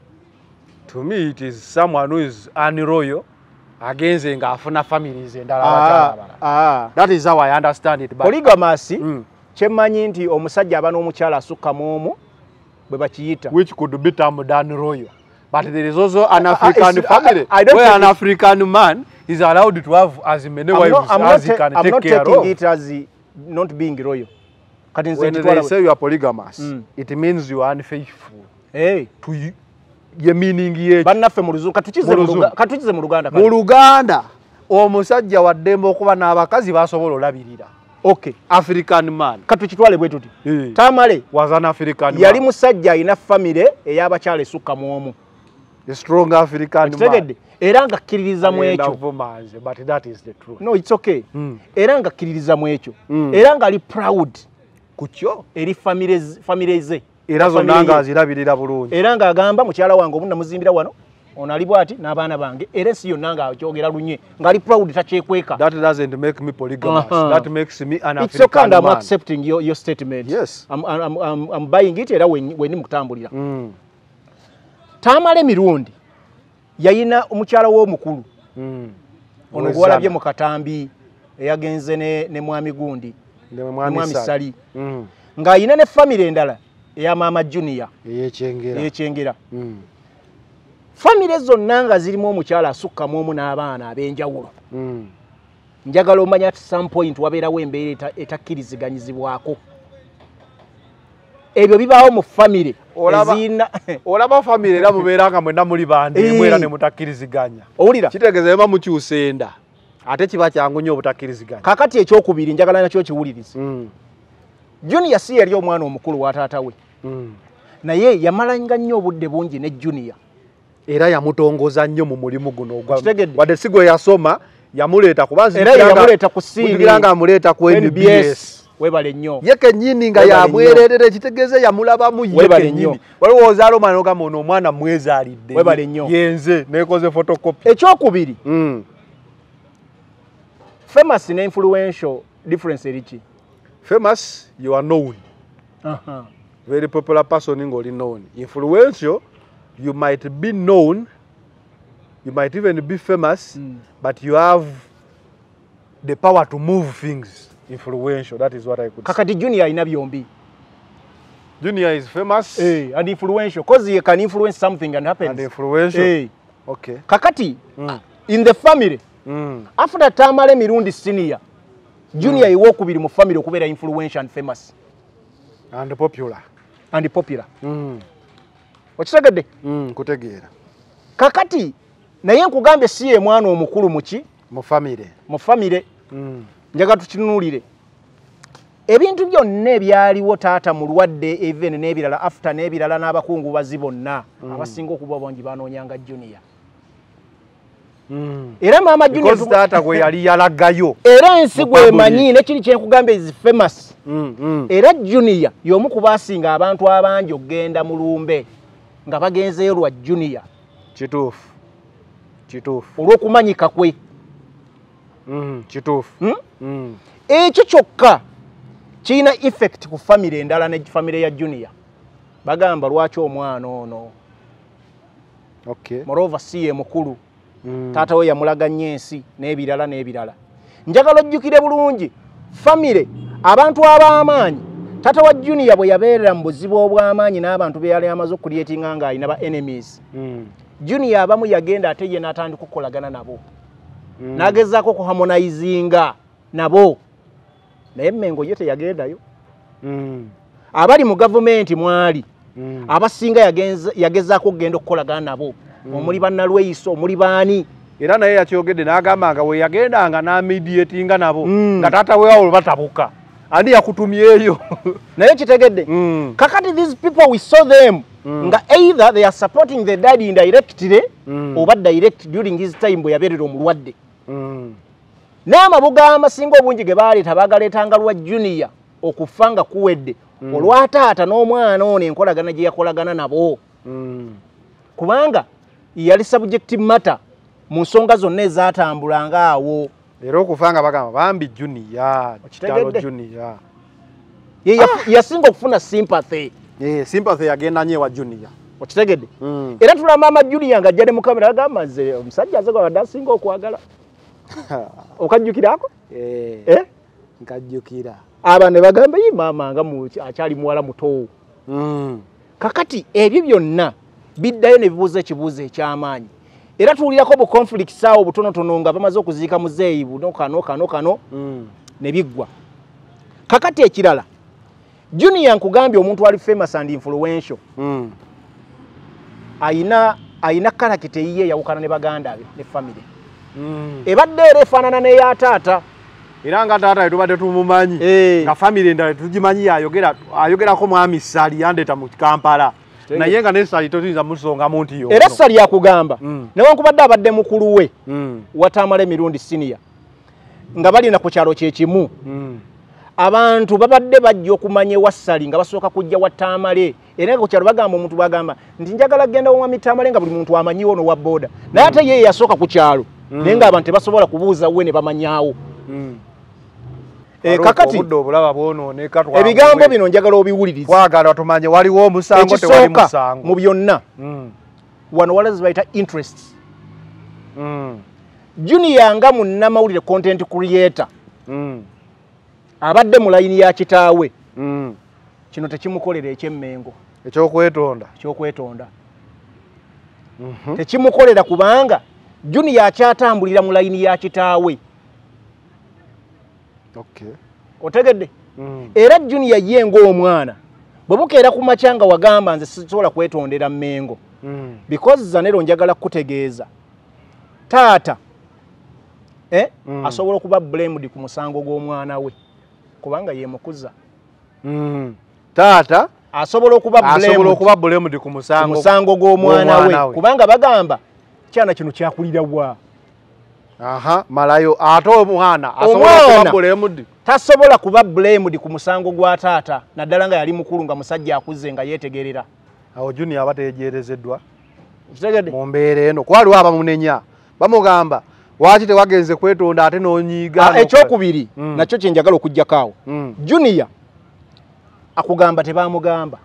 To me, it is someone who is unroyal against ngafuna families endala ah, ah. That is how I understand it. But polygamous, mm. Chemanyi nti omusajja aba n'omukyala asukka muomu bwe bakiyita. Which could be termed unroyal. But there is also an African uh, family I, I where an African man is allowed to have as many I'm wives not, I'm as not he can I'm take not care of. I'm not taking it as the, not being royal. When they say you are polygamous, mm. it means you are unfaithful hey. to you. ye meaning ye bannaffe mu luzungu katukize mu Luganda katukize mu Luganda mu Luganda omusajja wa ddembe okuba n'abakazi basobola olabirira. Okay, African man. Katukitwale bwe tuti. Hey. Tamale was an African man. Yali musajja ina family eyabakyale sukka muomu. A strong African man. Era nga kiririza mu ekyo. But that is the truth. No, it's okay. Mm. Era nga kiririza mu ekyo. Mm. Era nga ali proud kutyo eri family family ze. Era zonna nga azirabirira bulungi. Era nga agamba mukyala wange obunna muzimbira wano. Ono ali bwati n'abaana bange era si yonna nga akyogera lunye ngali proud takyekweka. That doesn't make me polygamous. Uh -huh. That makes me an It's African okay, and I'm man. accepting your, your statement. Yes. I'm, I'm, I'm, I'm buying it era when when mukutambulira. Mm. Tamale mirundi yayina omukyala w'omukulu. Mm. Ono gwalabye mu katambi eyagenze ne ne mwami gundi. Ne mwami Sali. Mm. Nga ayina ne family endala eya mama Junior. Eyekyengera. Eyekyengera. Mm. Family zonna nga zirimu omukyala asukka mu n'abaana ab'enjawulo. Mm. Njagala omanya at some point wabeerawo embeera etakkiriziganyizibwako. Ebyo bibaawo mu family ezina olaba family era mubeeranga mwenna muli bandi mwera ne mutakkiriziganya. Owulira kitegeeza eba mukyusenda ate kiba kyangu nnyo obutakkiriziganya. Kakati ekyokubiri njagala nakyo kiwulirize. Mm. Junior si yali omwana omukulu wa taata we. Mm. Naye yamalanga nnyo obudde bungi ne Junior. Era yamutongoza nnyo mu mulimu guno ogwa wadde sigo yasoma yamuleeta kubanzi era yamuleeta ku siini nga amuleeta ku N B S. Webale nnyo ye kennyini nga yabwererere kitegeeze yamulabamu ye kennyini waliwo ozaalo omwana ogamba ono omwana mwezaalidde webale nnyo yenze neekoze photocopy. Ekyokubiri mm. famous ne influential difference eriki? Famous you are known. uh -huh. Very popular person ng'oli known. Influential you might be known, you might even be famous, mm. but you have the power to move things. Influential, that is what I could Kakati say. Junior ina byombi. Junior is famous hey, and influential because he can influence something and happens. And influential. Hey. Okay. Kakati mm. in the family mm. after Tamale mirundi senior Junior mm. iwokubiri mu family okubeera influential and famous and popular and popular. Mm. Okitegedde? Mm, kutegeera. Kakati naye nkugambe si ye mwana omukulu muki mu family. Mu family. Mm. Njaga tukinulire. Ebintu byonna ebyaliwo taata mulwadde even n'ebirala after n'ebirala n'abakungu bazibonna mm. abasinga okuba bangi banoonyanga Junior. Mm. Era mama Junior because taata gwe yali yalagayo. Era ensi gwe manyi ne kiri kyenkugamba is famous. Mm, mm. Era Junior y'omu ku baasinga abantu abangi okgenda mu lumbe nga bagenzeyo lwa Junior. Kituufu. Kituufu. Olw'okumanyika kwe. Mm, kituufu. Hmm? Mm. Ekyo kyokka kirina effect ku family endala ne family ya Junior. Bagamba lwaki omwana ono. Okay. Moreover si ye mukulu. Mm. Taata we yamulaga nnyo ensi n'ebirala n'ebirala. Njagala ojjukire bulungi family abantu ab'amaanyi. Taata wa Junior bwe yabeerera mu buzibu obw'amaanyi n'abantu be yali amaze okucreatinga nga alina ba enemies. Mm. Junior abamu yagenda ate ye n'atandika okukolagana nabo. Mm. Nagezaako okuharmonizinga nabo. Naye Mengo ye teyagendayo. Mm. Abali mu gavumenti mwali. Mm. Abasinga yagenza yagezaako okugenda okukolagana nabo. Mm. Omuli bannalweyiso, omuli baani. Era naye yakyogedde n'agamba nga we yagendanga n'amediatinga nabo. Mm. Nga taata we awo batabuka. Ani yakutumyeyo. Naye kitekedde. Mm. Kakati these people we saw them. Mm. Nga either they are supporting the daddy indirectly mm. oba direct during his time bwe yabeerera omulwadde. Mm. N'amabuga amasinga obungi ge baaleeta baagaleetanga lwa Junior okufa nga kuwedde. Mm. Olwataata n'omwana ono enkolagana gye yakolagana nabo. Mm. Kubanga yali subject matter mu nsonga zonna ezaatambulanga awo. Era okufa nga bagamba bambi Junior. Kitalo Junior. Ye yasinga okufuna sympathy. Eh, sympathy yagenda nnyo wa Junior. Okitegedde? Mm. Era tulamba ama Junior nga ajja ne mu kamera agamba nze omusajja aze gwa dasinga okwagala. Okajjukirako? Eh. Eh? Nkajjukira. Aba ne bagamba yi maama nga mu akyali muwala muto. Mm. Kakati ebyo byonna biddayo ne bibuuza ekibuuzo eky'amaanyi. Era tuwulirako bu conflicts awo butonotono nga bamaze okuziika muzeeyi buno kano kano kano mm. ne biggwa. Kakati ekirala Junior nkugambye omuntu ali famous and influential. Mm. ayina ayina karakita yiye yawukana ne baganda be ne family mm. ebadde era efaanana n'eya taata era nga taata tubadde tumumanyi hey. nga family endala tugimanyi ayogera ayogerako mwami Sali yandeeta mu Kampala naye nga ne Sali toyinza musonga muntu yo era Sali yakugamba mm. newankubadde abadde mukulu we mm. Watamale mirundi senior nga balina ku kyalo kye kimu mm. abantu babadde bajja okumanya wa Sali nga basooka kujja Watamale era nga ku kyalo bagamba omuntu bagamba nti njagala genda wa Mitamale nga buli muntu amanyiwo no wa boda naye ate ye yasooka ku kyalo mm. naye nga abantu tebasobola kubuuza we ne bamanyaawo mm. E, kakati ebigambo bino njagala obiwulirize kwagala tumanye waliwo omusango tewali musango mu byonna mm. wano walazi bayita interest mm. Junior nga munnamawulire content creator mm. abadde mu layini ya kitaawe mm. kino tekimukolera ekyemmengo ekyokwetonda ekyokwetonda mm -hmm. tekimukolera kubanga Junior akyatambulira mu layini ya kitaawe. Okay. Otegedde? Mm. Era Junior ye ng'omwana. Bwebukeera ku machanga wagamba nze sisobola kwetondera mmengo. Mm. Because Zanero njagala kutegeeza. Taata eh mm. asobola kuba blamed ku musango gw'omwana we. Kubanga ye mukuza. Mm. Taata asobola okuba blamed asobola okuba blamed ku musango musango gw'omwana we. Kubanga bagamba kyana kino kyakulira wa. Aha, malayo ate omwana asobola kuba blamed. Tasobola kuba blamed ku musango gwa taata naddala nga yali mukulu nga musajja akuze nga yetegerera. Awo Junior abatejerezeddwa. Kitegedde? Mu mbeera eno kwali aba munenya bamugamba waki tewagenze kwetonda ate n'onyiga. Ah, ekyokubiri mm. nakyo kye njagala okujja kaawo. Mm. Junior akugamba tebamugamba.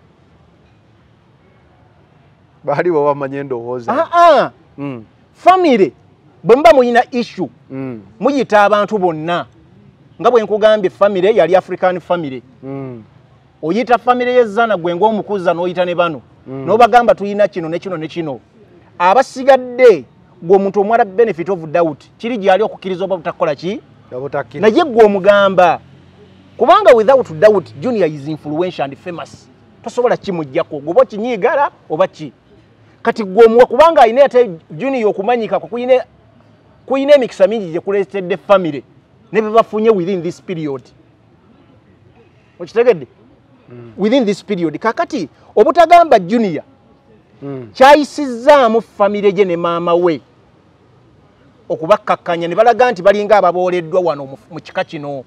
Bali bo bamanye endowooza. Ah ah. Mm. Family bwe mba muyina issue mm. muyita abantu bonna nga bwe nkugambye family yali African family. Mm. Oyita family yezzana gwe ng'omukuza n'oyita ne bano mm. n'obagamba tuyina kino ne kino ne kino abasigadde gwe omuntu omwala benefit of doubt kiri gyali okukkiriza oba butakola ki naye gwe omugamba kubanga without doubt Junior is influential and famous tosobola kimujjako gobo kinyiigala oba ki kati gwe omuwa kubanga ayina ate Junior okumanyika kuyina kuyina emikisa mingi gye kuleetedde family ne be bafunye within this period. Okitegedde? Mm. Within this period kakati obutagamba Junior mm. kyayisizaamu family gye ne maama we okubakkakkanya ne balaga nti balinga ababooleddwa wano mu kika kino.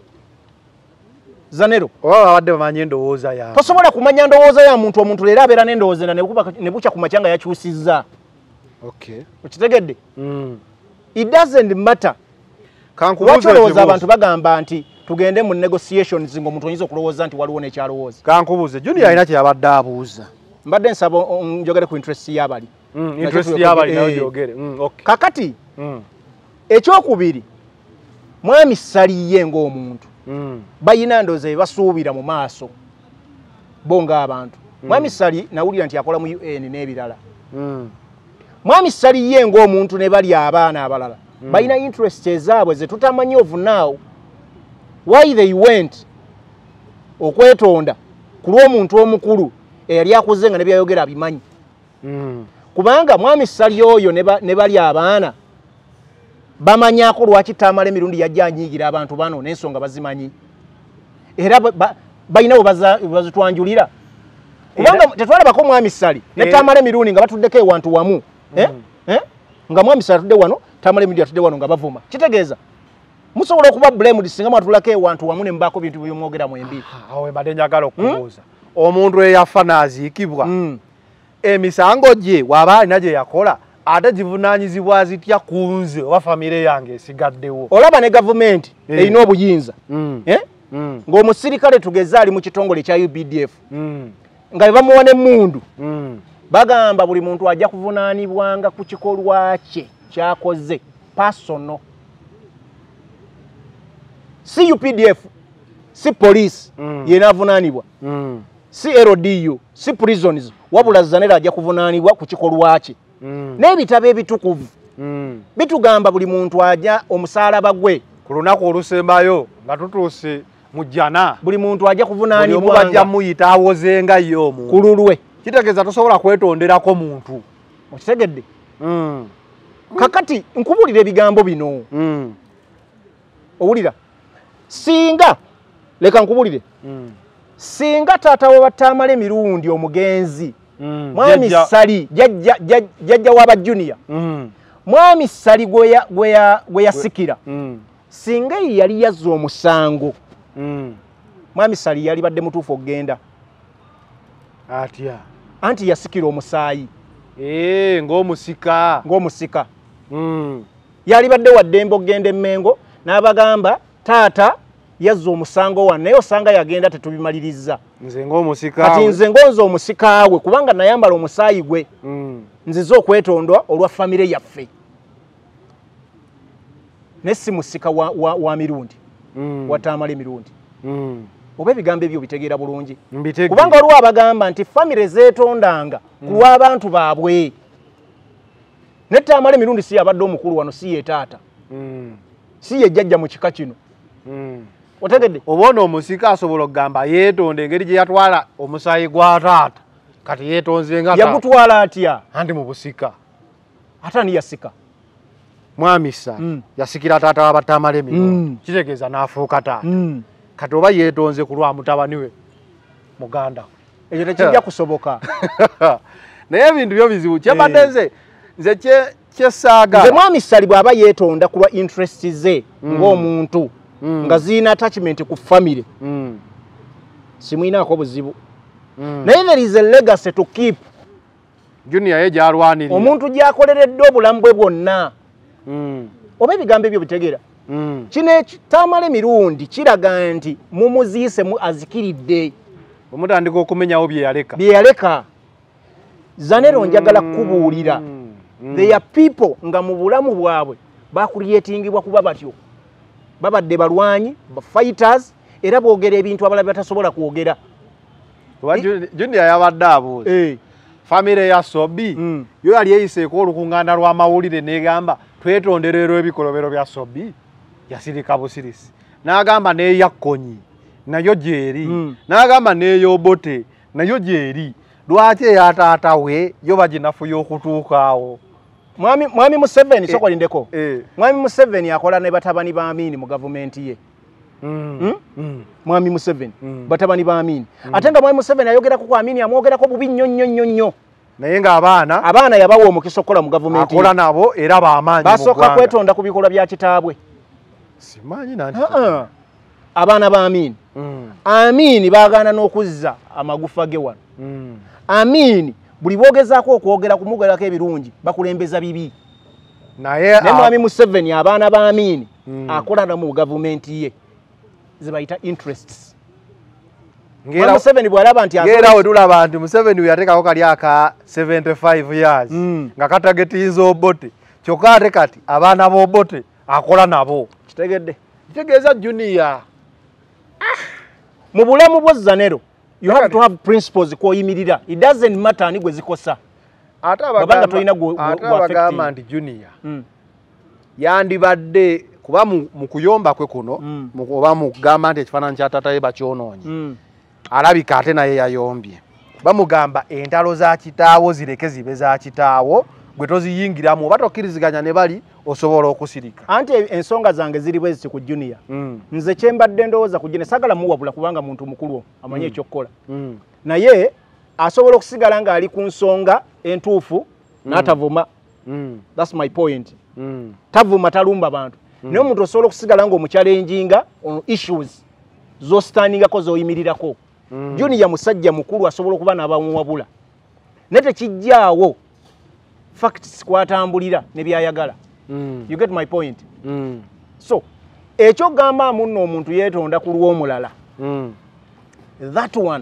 Zanero oba babadde bamanye endowooza yaabwe. Tosobola kumanya ndowooza ya muntu omuntu leero abeera n'endowooza ne bucya ku makyanga yakyusizza. Okay. Okitegedde? Mm. It doesn't matter. Kankubuuza abantu bagamba nti tugende mu negotiations ng'omuntu oyinza okulowooza nti waliwo n'ekyalowooza. Kankubuuze Junior alina kye abadde abuuza. Mbadde nsaba njogere ku interest y'abali. Mm, interest y'abali nayo njogere. Mm, okay. Kakati mm. ekyokubiri mwami Sali ye ng'omuntu. Mm. Bayina ndoze basuubira mu maaso bonga abantu. Mm. Mwami Sali nawulira nti akola mu U N n'ebirala. Mm. Mwami Sali ye ng'omuntu ne bali abaana abalala. Mm. Bayina interest ezaabwe ze tutamanyi of now. Why they went okwetonda kulw'omuntu omukulu eyali akuze nga ne byayogera abimanyi. Mm. Kubanga mwami Sali oyo ne bali abaana bamanyako lwaki Tamale mirundi yajja anyiigira abantu bano n'ensonga bazimanyi. Era bayinawo bazitwanjulira. Kubanga tetwalabako mwami Sali ne Tamale mirundi nga batuddeko ewantu wamu. Mm. Eh? Eh? Nga mwami Sali atudde wano Tamale mirundi atudde wano nga bavuma. Kitegeeza musobola okuba blamed singa mwatulako ewantu wamu ne mbaako bintu byomwogera mwembi. Awo mbadde njagala okubuuza. Mm? Omuntu eyafa n'aziikibwa. Mm. Emisango gye waba alina gye yakola ate givunaanyizibwa zitya ku nze oba famire yange esigaddewo. Olaba ne gavumenti mm. erina obuyinza. Mm. Eh? Mm. Ng'omusirikale tugeze ali mu kitongole kya U P D F. Mm. Nga bamuwa n'emmundu. Mm. Bagamba buli muntu ajja kuvunaanibwanga ku kikolwa kye kyakoze personal. Si U P D F, si police mm. yena avunaanibwa. Mm. Si L D U, si prisons, wabula Zanera ajja kuvunaanibwa ku kikolwa kye. Mm. N'ebitabo ebitukuvu. Mm. Bitugamba buli muntu ajja omusaalaba gwe. Ku lunaku olusembayo nga tutuuse mu jjana. Buli muntu ajja kuvunaanibwa. Buli omu bajja muyita awozenga ye omuntu. Kululwe. kitegeeza tosobola kwetonderako muntu. Okitegedde? Mm. Kakati nkubulira ebigambo bino. Mm. Owulira? Singa leka nkubulire. Mm. Singa taata wa batamale mirundi omugenzi. Mm. Mwami Sali jajja jajja wa Junior. Mm. Mwami Sali gwe gwe gwe yasikira. Mm. Singa yali yazza omusango. Mm. Mwami Sali yali badde mutuufu okgenda. Atya. Anti yasikira omusaayi. Eh, ng'omusika. Ng'omusika. Mm. Yali badde waddembe okgenda Emmengo n'abagamba taata yazza omusango wa naye osanga yagenda tetubimaliriza. Nze ng'omusika. Kati nze ngonza omusika we kubanga nayambala omusaayi gwe. Mm. Nzize okwetondwa olwa famire yaffe. Nesi musika wa, wa, wa mirundi. Mm. Watamale mirundi. Mm. Oba ebigambo ebyo bitegeera bulungi. Mbitegeera. Kubanga olwo abagamba nti famire zeetondanga mm. kulwa abantu baabwe. Netamale mirundi si yabadde omukulu wano si ye taata. Mm. Si ye jjajja mu kika kino. Mm. Otegedde? Obona omusika asobola okugamba yeetonde engeri gye yatwala omusaayi gwa taata. Kati yeetonze nga taata. Yagutwala atya? Andi mu busika. Ate ani yasika? Mwami Sali mm. yasikira taata wa batamale mirundi. Mm. Kitegeeza n'afuuka taata. Mm. Kati oba yeetonze ku lwa mutabani we muganda ekyo tekijja kusoboka. Naye ebintu byo bizibu kyebadde nze nze kyesaagala nze Mwami Sali bw'aba yeetonda ku lwa interest ze mm. ng'omuntu mm. nga zirina attachment ku family mm. simwinaako buzibu mm. naye there is a legacy to keep. Junior ye gyalwanirira omuntu gy'akoleredde obulamu bwe bwonna mm. oba ebigambo ebyo bitegeera. Mm. Kino tamale mirundi kiraga nti mumuziise mu azikiridde omutandika okumenyawo bye yaleka bye yaleka. Zanero njagala kubuulira mm. they are people nga mu bulamu bwabwe bakuliyetingibwa kuba batyo babadde balwanyi ba fighters era boogera ebintu abalala batasobola kwogera. Junior yabadde abuuza eh. Famire ya Sobi mm. yo yali eyiseeko olukuŋŋaana lw'amawulire n'egamba twetonderero ebikolobero bya Sobi. Yasirika busirisi n'agamba n'eyakkonyi nayo gyeri mm. n'agamba n'eyobote nayo gyeri. Lwaki eya taata we yo baginafu y'okutuukaawo. Mwami Mwami Museveni soko lindeko eh. Mwami Museveni akola ne batabani ba Amini mu gavumenti ye. Mm. Mm? Mm. Mwami Museveni mm. batabani ba Amini mm. ate nga Mwami Museveni ayogera ku Amini amwogerako bubi nnyo nnyo nnyo nnyo. Naye nga abaana abaana yabawa omukisa okukola mu gavumenti akola nabo era bamaanyi mu ggwanga. Basooka kwetonda ku bikola bya kitaabwe. Simanyi nanti. Uh -uh. Abaana ba Amini. Mm. Amini baagaana n'okuzza amagufa ge wano. Mm. Amini buli boogezaako okwogera kumugerako ebirungi bakulembeza bibi. Naye ne Mwami Museveni abaana ba Amini mm. akola na mu gavumenti ye zibayita interests. Ngera Museveni bwalaba nti ngera odulaba nti Museveni yatekako kali aka seventy-five years mm. nga katagetiza obote kyokka ate kati abaana b'obote akola nabo. Kitegedde kitegeeza Junior ah. mu bulamu bwa Zanero you have to have principles kwoyimirira. It doesn't matter ani gwe zikosa. Ate abagamba toyina gwe abagamba nti Junior mm. yandibadde kuba mu kuyomba kwe kuno mm. oba mu kugamba nti ekifaananyi kya taata ye bakyonoonye mm. alabika ate naye yayombye. Bamugamba entalo za kitaawo zireke zibe za kitaawo gwe toziyingiramu oba tokkiriziganya ne bali osobola okusirika. Anti ensonga zange ziri bwe ziti ku Junior mm. nze kyembadde ndowooza ku Junior sagala muwabula kubanga muntu mukulu amanye mm. ekyokukola mm. naye asobola okusigala nga ali ku nsonga entuufu mm. n'atavuma mm. that's my point mm. tavuma talumba bantu mm. naye omuntu osobola okusigala nga omukyalenjinga on issues z'ostandingako z'oyimirirako mm. Junior musajja mukulu asobola okuba n'abamuwabula naye tekijjaawo facts kwatambulira ne byayagala. Mm. You get my point? Mm. So, ekyo gamba munno omuntu yeetonda ku lw'omulala. Mm. That one.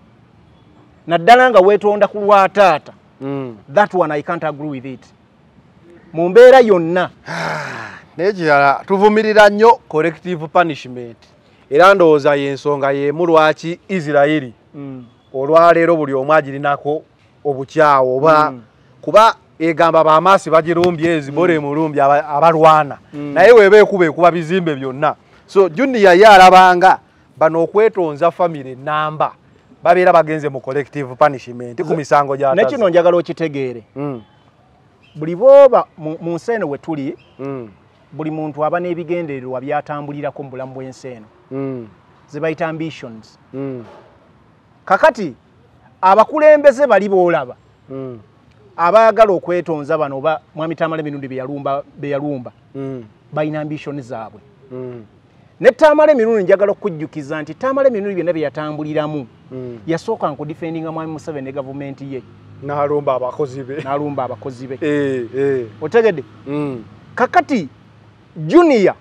Naddala nga weetonda ku lwa taata. Mm. That one I can't agree with it. Mu mbeera yonna. Naye kirala tuvumirira nnyo collective punishment. Era ndowooza y'ensonga y'emu lwaki Isirayiri mm. olwaleero buli omu agirinako obukyawo oba mm. kuba egamba bamaasi bagirumbye ezibole mm. mulumbi abalwana mm. naye weba ekuba ekuba bizimbe byonna. So Junior ye alabanga bano okwetonza famire namba babeera bagenze mu collective punishment ku misango gy'atazi. Nekino njagala okitegeere. Mm. Buli bwoba mu nsi eno we tuli, mm. buli muntu aba n'ebigendererwa byatambulirako mu bulamu bw'ensi eno. Mm. Ze bayita ambitions. Mm. Kakati abakulembeze bali boolaba. Mm. Abaagala okwetonza bano oba Mwami Tamale Mirundi be yalumba be yalumba. Mm. Bayina ambition zaabwe. Mm. Ne Tamale Mirundi njagala okujjukiza nti Tamale Mirundi byonna bye yatambuliramu. Mm. Yasooka nku defendinga Mwami Museveni ne government ye. N'alumba abakozi be. N'alumba abakozi be. Eh, eh. Otegedde? Mm. Kakati Junior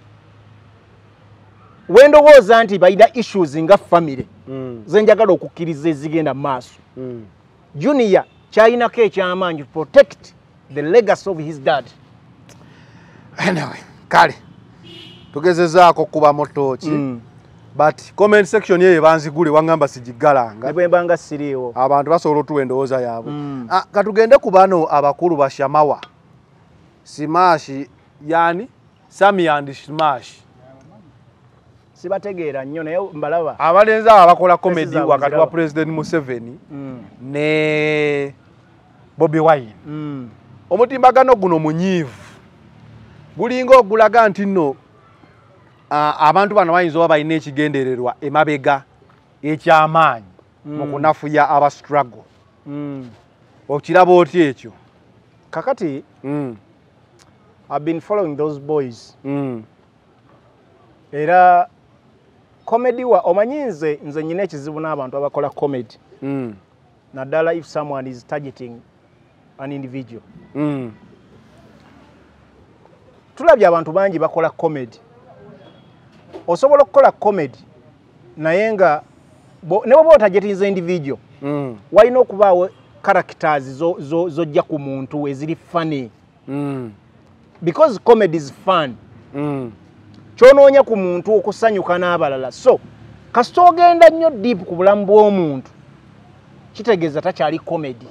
wendowooza nti bayina issues nga family. Mm. Ze njagala okukkiriza ezigenda maaso. Mm. Junior kyayinako ekyamaanyi to protect the legacy of his dad. Anyway, kale tugezezaako kuba motoki. Mm. But comment section ye banzigule wangamba sijigalanga. Ne bwembanga siriiwo. Abantu basobola otuwa endowooza yaabwe. Mm. Ah, katugende ku bano abakulu ba Shamawa. Simashi yani Sami and Smash. Sibategeera nnyo naye mbalaba. Abalenzi abakola comedy wakati wa President Museveni mm. ne Bobi Wine. Mm. Omutimbagano guno munyivu. Gulinga ogulaga nti nno uh, abantu bano bayinza oba balina ekigendererwa emabega ekyamaanyi mm. mu kunafuya aba struggle. Mm. Okiraba oti ekyo? Kakati mm. I've been following those boys. Mm. Era comedy wa omanyinze nze nyine ekizibu n'abantu abakola comedy. Mm. Naddala if someone is targeting an individual. Mm. Tulabye abantu bangi bakola comedy. Osobola okukola comedy naye nga ne bwoba otargetinze individual. Mm. Walina okubaawo characters zo zo zojja ku muntu eziri funny. Mm. Because comedy is fun. Mm. Kyonoonya ku muntu okusanyuka n'abalala. So kasita ogenda nnyo deep ku bulamu bw'omuntu kitegeeza takyali comedy.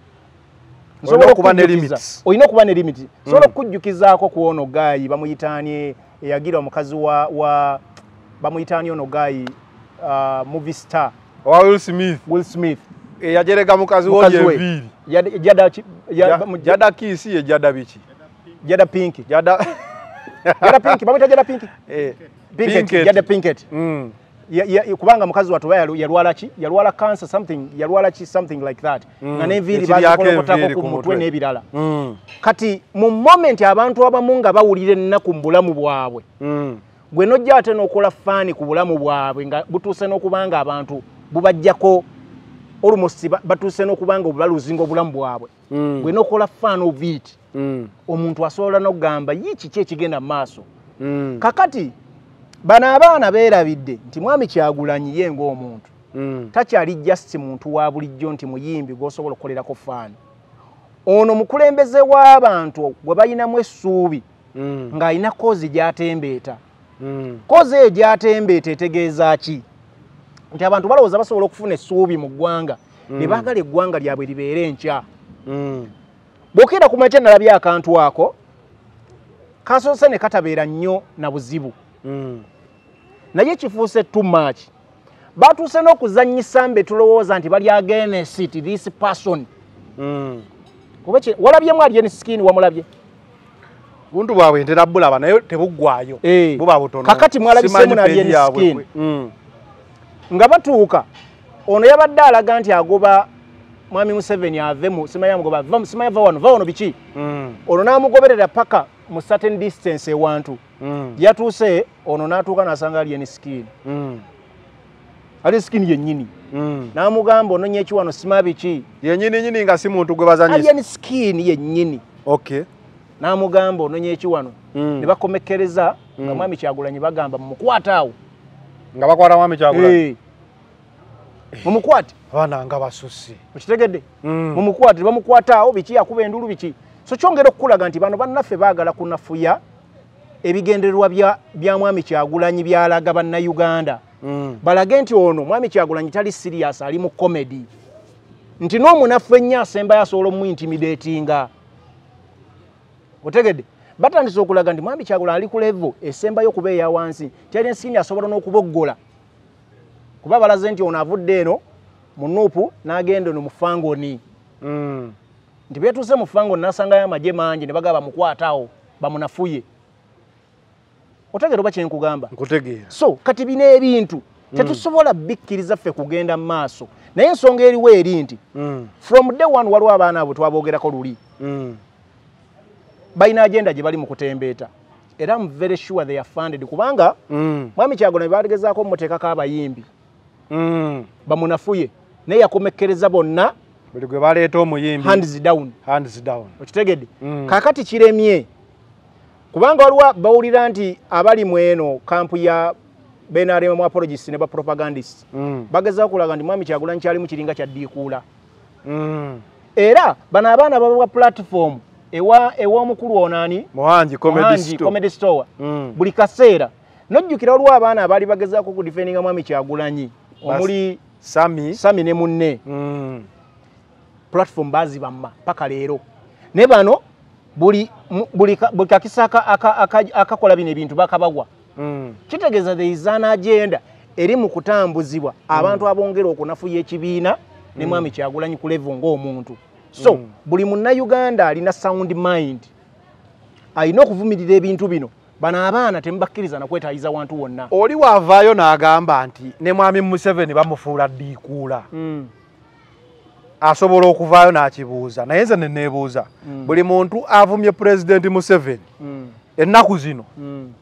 Nsobola okuba ne limits. Olina okuba ne limits. Nsobola okujjukizaako ku ono Guy bamuyitaanye eyagira omukazi wa wa bamuyitaanye ono Guy uh, movie star wa Will Smith. Will Smith. Eyajereka mukazi wo yeviri. Jada jada jada kisi ye jada bichi. Jada Pink. Jada Jada Pink. Bamuyita Jada Pink. Eh. Pinkett. Jada Pinkett. Mm. Ya, ya, kubanga mukazi watu yalwala ki yalwala cancer something yalwala ki something like that mm. nga neviri bakolokotako ku mutwe n'ebirala mm. kati mu moment abantu abamu nga bawulire ennaku mu bulamu bwabwe mm. gwe nojja ate n'okola faani ku bulamu bwabwe nga butuuse n'okubanga abantu bubajjako almost batuuse n'okubanga obubaluzinga obulamu bwabwe mm. gwe n'okola faani of it mm. omuntu asobola n'okugamba yi kiki ekigenda mu maaso mm. kakati bano abaana beerabidde nti Mwami Kyagulanyi ye ng'omuntu mm. takyali just muntu wa bulijjo nti muyimbi gw'osobola okukolerako faani ono mukulembeze w'abantu gwe bayinamu essuubi mm. ng'alina kozi gy'atembeeta mm. kozi eyo gy'atembeeta etegeeza ki nti abantu balowooza basobola okufuna essuubi mu ggwanga mm. ne baagala eggwanga lyabwe libeere enkya mm. bw'okeera ku makya nalabye akantu ako kasoose ne katabeera nnyo na buzibu mm. naye kifuuse too much batuuse n'okuzannyisa mbe tulowooza nti bali against this person mm. walabyemu ali eni skin wamulabye buntu bwabwe ntera bulaba naye tebuggwayo hey. buba butono kakati mwalabisemu nali eni skin mm. nga batuuka ono yabadde alaga nti agoba Mwami Museveni avemu simanya mugoba simanya va wano va wano biki mm. ono n'amugoberera paka mu certain distance ewantu mm. yatuuse ono n'atuuka n'asanga ali eni skin mm. ali skin yennyini mm. n'amugamba ono nyeki wano sima biki yennyini nyini nga si muntu gwe bazanyisa ali eni skin yennyini okay n'amugamba ono nyeki wano mm. ne bakomekereza mm. nga Mwami Kyagulanyi bagamba mumukwate awo nga bakwata Mwami Kyagulanyi hey. mumukwate bana nga basusi okitegedde mm. mumukwate bamukwata awo biki akuba endulu biki so kyongera okukulaga nti bano bannaffe baagala kunafuya ebigendererwa bya bya Mwami Kyagulanyi byalaga bannayuganda mm. balage nti ono Mwami Kyagulanyi tali serious ali mu comedy nti n'omunafu ennyo asembayo asobola omuintimidatinga otegedde batandise okulaga nti Mwami Kyagulanyi ali ku level esembayo okuba eya wansi tyali ensini asobola n'okuboggola kuba balaze nti ono avudde eno munupu n'agenda no mufangoni mm. nti betuuse mufangoni n'asangayo amagye mangi ne bagaba bamukwatawo bamunafuye otegeera oba kyenkugamba nkutegeera so kati bino ebintu tetusobola bikkiriza ffe kugenda mu maaso naye ensonga eriwo eri nti mm. from day one waliwo abaana abo twabogerako luli mm. balina agenda gye bali mu kutembeeta era I'm very sure they are funded kubanga mm. mwami Kyagulanyi bategezaako muteekako abayimbi mm. bamunafuye naye yakomekkereza bonna buli gwe baleeta omuyimbi hands down hands down okitegedde mm. kakati kiremye kubanga waliwo bawulira nti abali mweno kampu ya B N R M mu apologists ne ba propagandists mm. bagezaako kulaga nti mwami Kyagulanyi kyali mu kiringa kya ddiikuula mm. era bano abaana babwa platform ewa ewa mukulu onani Muhanji comedy store, comedy store. Mm. buli kaseera nojjukira olwa abaana abali bagezaako ku defendinga mwami Kyagulanyi omuli Sami Sami ne munne mm. platform bazi bamma paka leero ne bano buli buli buli kakisaka akakola aka, aka bino ebintu bakabagwa mm. kitegeeza there is an agenda eri mu kutambuzibwa mm. abantu abongera okunafuya ekibiina ne mwami mm. Kyagulanyi ku level ng'omuntu so mm. buli munnayuganda alina sound mind alina okuvumirira ebintu bino bano abaana temubakkiriza nakwetaayiza wantu wonna oli waavaayo n'agamba nti ne mwami Museveni bamufuula ddiikuula mm. asobola okuvaayo n'akibuuza naye nze ne neebuuza mm. buli muntu avumye pulezidenti Museveni mm. ennaku zino mm.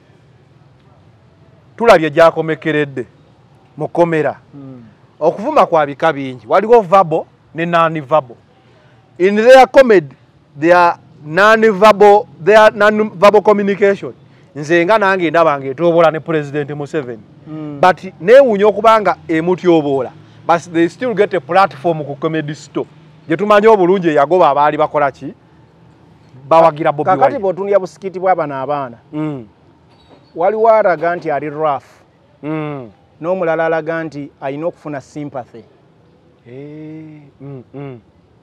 tulabye gy'akomekeredde mu komera mm. okuvuma kwa bika bingi waliwo vabo ne non-verbal in their comedy they are non-verbal they are non-verbal communication nze nga nange ndaba ng'etoobola ne President Museveni mm. but neewuunya okubanga emutyoboola but they still get a platform ku comedy store gye tumanyi obulungi eyagoba abaali bakola ki bawagira Bobi Wine kakati bw'otunulya busikiti bw'abano abaana mm. waliwo alaga nti ali rough mm. n'omulala alaga nti alina okufuna sympathy hey. mm. mm.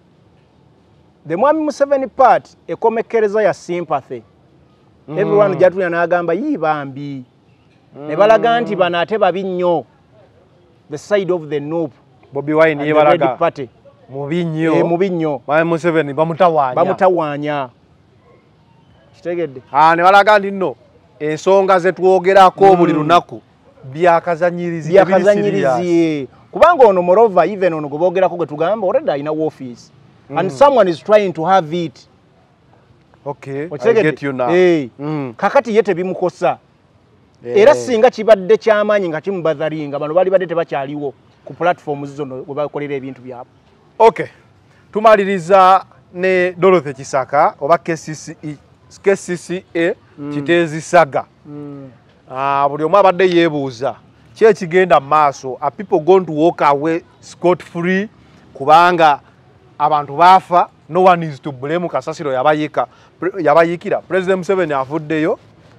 the mwami Museveni part ekomekkereza ya sympathy mm. everyone jatunya n'agamba yibambi mm. ne balaga nti bano ate babi nnyo the side of the noob Bobi Wine yebalaga party mubi nnyo e mubi nnyo mwami Museveni bamutawaanya bamutawaanya kitegedde ah ne balaga ndi nno ensonga ze twogerako mm. buli lunaku byakazanyirizi byakazanyirizi kubanga ono morova even ono gobogerako gwe tugamba already alina office mm. and someone is trying to have it okay I get you now hey. mm. kakati ye tebimukosa yeah. era singa kibadde kyamaanyi nga kimubadharinga bano bali badde tebakyaliwo ku platform zono we bakolera ebintu byabo okay tumaliriza ne Dorothy Kisaka oba K C C E K C C A mm. Kiteezi Saga mm. ah buli omu abadde yeebuuza ki ekigenda mu maaso are people going to walk away scot free kubanga abantu baafa no one is to blame kasasiro yabayika yabayikira President Museveni afuddeyo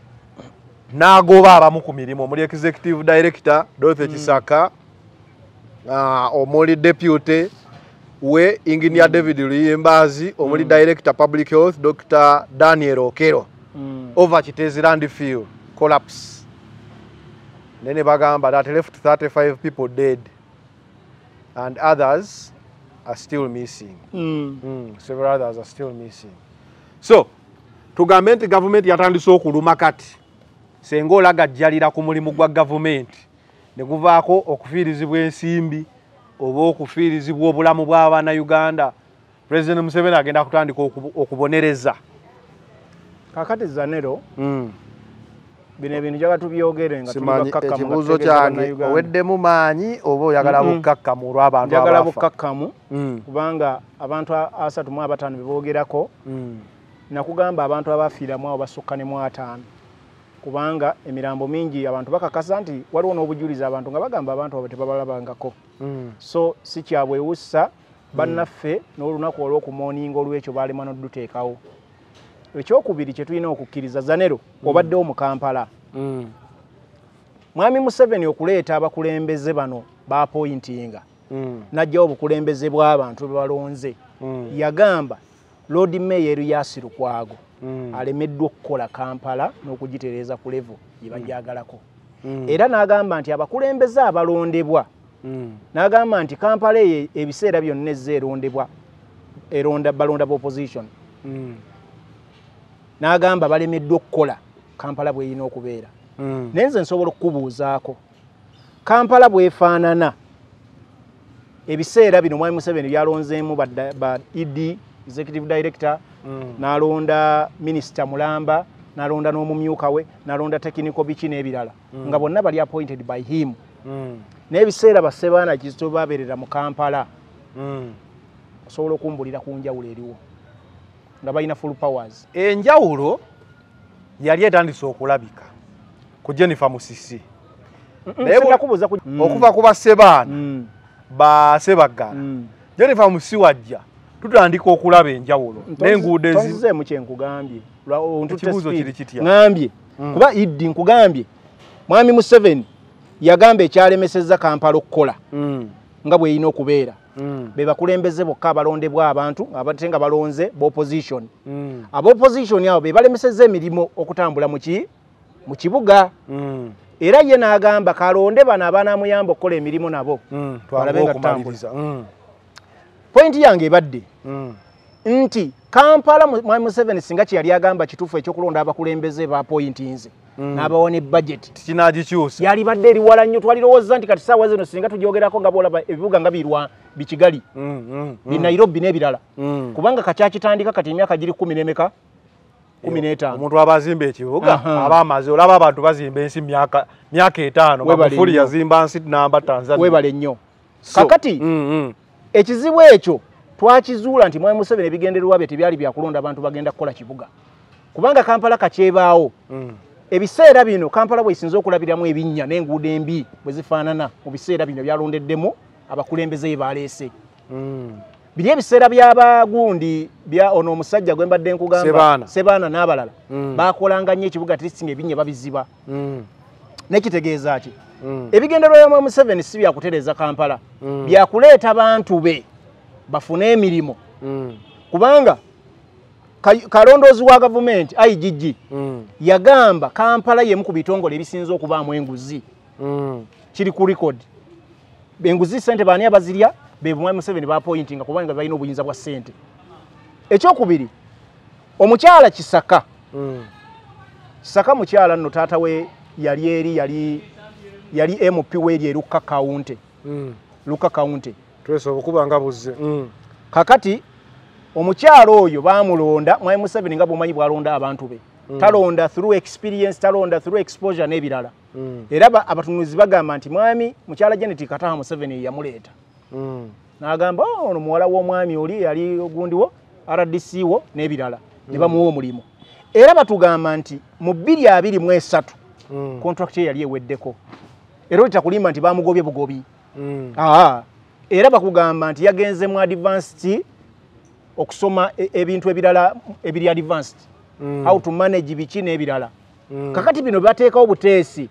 n'agoba abamu ku mirimu omuli executive director Dorothy mm. Kisaka ah omuli deputy we engineer mm. David Luyembazi omuli mm. director public health Doctor Daniel Okero mm. over Kiteezi landfill collapse nene bagamba that left thirty-five people dead and others are still missing mm. mm, several others are still missing so tugambe nti government yatandise okuluma kati senga olagajjalira ku mulimu gwa government ne guvaako okufiirizibwa ensimbi oba okufiirizibwa obulamu bw'abaana Uganda President Museveni agenda kutandika okubonereza kakati Zanero mm. bino ebintu jaga tubyogere nga tubakakkamu ekibuuzo kyange oweddemu maanyi oba oyagala bukakkamu olw'abantu abafa njagala bukakkamu mm. kubanga abantu asatu mu abataano bebogerako mm. nakugamba abantu abafiiramu abo basukka ne mu ataano kubanga emirambo mingi abantu bakakasa nti waliwo n'obujulizi abantu nga bagamba abantu abo tebabalabangako mm. so si kyabwewussa bannaffe mm. n'olunaku olw'okumooninga olw'ekyo baalema n'odduteekawo ekyokubiri kye tulina okukkiriza Zanero mm. obaddewo mu Kampala mm. mwami Museveni okuleeta abakulembeze bano baapointinga mm. najjawo obukulembeze bw'abantu be balonze mm. yagamba Lord Mayor Erias Lukwago mm. alemeddwa okukola Kampala n'okugitereeza ku level gye bajjagalako mm. era n'agamba nti abakulembeze abalondebwa mm. n'agamba nti Kampala eyo ebiseera byonna ezze erondebwa eronda balonda opposition mm. n'agamba balemeddwa okukola Kampala bw'erina okubeera mm. naye nze nsobola okukubuuzaako Kampala bw'efaanana ebiseera bino Mwami Museveni byalonzeemu ba, ba E D executive director mm. n'alonda minister Mulamba n'alonda n'omumyuka we n'alonda technical biki n'ebirala mm. nga bonna bali appointed by him mm. n'ebiseera basebaana kizito babeerera mu Kampala mm. osobola okumbulira ku njawulo eriwo nga balina full powers. Enjawulo yali etandise okulabika ku Jennifer Musisi naye nakubuuza ku okuva ku basebaana ba Sebagala mm. Jennifer Musisi wajja tutandika okulaba enjawulo n'enguudo ezi tonze mu kyenkugambye ekibuuzo kiri kitya ngambye mm. kuba Idi nkugambye Mwami Museveni yagamba ekyalemesezza Kampala okukola mm. nga bwe yina okubeera mm. be bakulembeze bokka abalondebwa abantu abate nga balonze b'opposition mm. ab'opposition abo be balemesezza emirimu okutambula mu ki mu kibuga mm. era ye n'agamba kalonde bano abaanamuyamba okukola emirimu nabo mm. twalabe nga tutambula mm. pointi yange ebadde mm. nti Kampala Mwami Museveni singa kye yali agamba kituufu ekyokulonda abakulembeze ba pointi nze mm. n'abawa ne budget kinagikyusa yali badde eriwala nnyo twalirowooza nti kati saawa zino singa tugyogerako nga boolaba ebibuga nga birwa bikigali mm, mm, mm. bi Nairobi n'ebirala mm. kubanga kakyakitandika kati emyaka giri kumi n'emeka kumi n'etaano omuntu abazimba ekibuga aba amaze olaba abantu bazimba ensi myaka myaka etaano Magufuli yazimba nsi namba Tanzania webale nnyo so, kakati mm, mm. ekizibu ekyo twakizuula nti Mwami Museveni ebigendererwa bye tebyali byakulonda abantu bagenda kukola kibuga kubanga Kampala kakyebaawo mm. ebiseera bino Kampala bwesinza okulabiramu ebinnya n'enguudo embi bwe zifaanana mu biseera bino byalondeddemu abakulembeze ye baleese mm. biri ebiseera by'abagundi bya ono omusajja gwe mbadde nkugamba Sebaana, Sebaana n'abalala mm. bakolanga nnyo ekibuga tristing ebinnya babiziba mm. nekitegeeza ki mm. ebigendererwa bya Mwami Museveni si byakutereeza Kampala mm. byakuleeta abantu be bafune emirimu mm. kubanga kalondoozi wa gavumenti I G G mm. yagamba Kampala yemu ku bitongole ebisinza okubaamu enguzi mm. kiri ku record enguzi sente baani abazirya be Mwami Museveni ba pointinga kubanga balina obuyinza bwa sente ekyokubiri omukyala Kisaka mm. Kisaka mukyala nno taata we yali eri yali yali M P we eri Luka County mm. Luka County twese okubanga buzze mm. kakati omukyalo oyo bamulonda Mwami Museveni nga bwomanyi bwalonda abantu be mm. talonda through experience talonda through exposure n'ebirala mm. era abatunuzi bagamba nti Mwami mukyala Janet Kataha Museveni yamuleeta mm. n'agamba ono muwala w'omwami oli yali ogundiwo R D C wo n'ebirala mm. ne bamuwa omulimu era batugamba nti mu bbiri abiri mu esatu mm. contract ye yali eweddeko era olitakulimba nti bamugobye bugobi mm. aa era bakugamba nti yagenze mu advanced okusoma ebintu ebirala ebiri advanced mm. how to manage biki n'ebirala mm. kakati bino bateekawo buteesi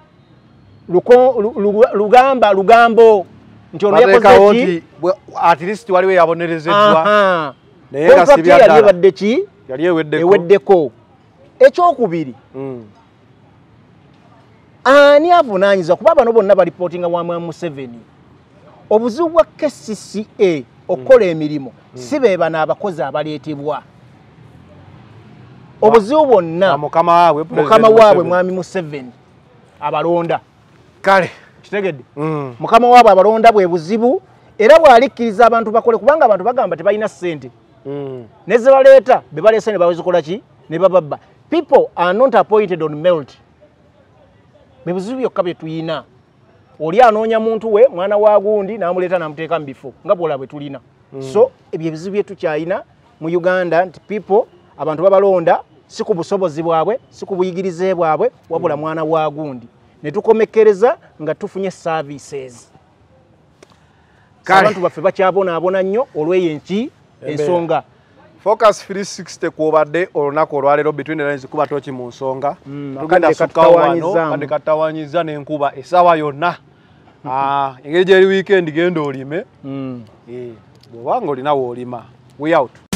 lugamba lugambo nti ono yakoze at least waliwe yabonerezeddwa naye nga si byadala yali ebadde ki yali eweddeko eweddeko ekyokubiri mm. ani avunaanyiza kuba bano bonna balipotinga wa Mwami Museveni obuzibu bwa K C C A okukola emirimu mm. si be bana abakozi abaleetebwa obuzibu bwonna mukama waabwe mukama waabwe Mwami Museveni abalonda kale kitegedde mm. mukama waabwe abalonda bwe buzibu era bwalikkiriza abantu bakole kubanga abantu bagamba tebalina ssente mm. neze baleeta be baleese ne bawezikola ki ne bababba people are not appointed on merit be buzibu byokka bye tuyina oli anoonya muntu we mwana wa gundi n'amuleeta n'amuteeka mu bifo nga bwola bwe tulina mm. so ebyo ebizibu bye tukyayina mu Uganda nti people abantu babalonda si ku busobozi bwabwe si ku buyigirize bwabwe wabula mm. mwana wa gundi ne tukomekereza nga tufunye services abantu baffe bakyabonaabona nnyo olw'eyo enki ensonga Focus three sixty kwobadde olunaku olwaleero between the lines kuba toki mu nsonga mm, tugenda sukawano kade katawanyiza n'enkuba esawa yonna ah engeri gyeri weekend genda olime mm. eh bw'obanga olinawo olima we out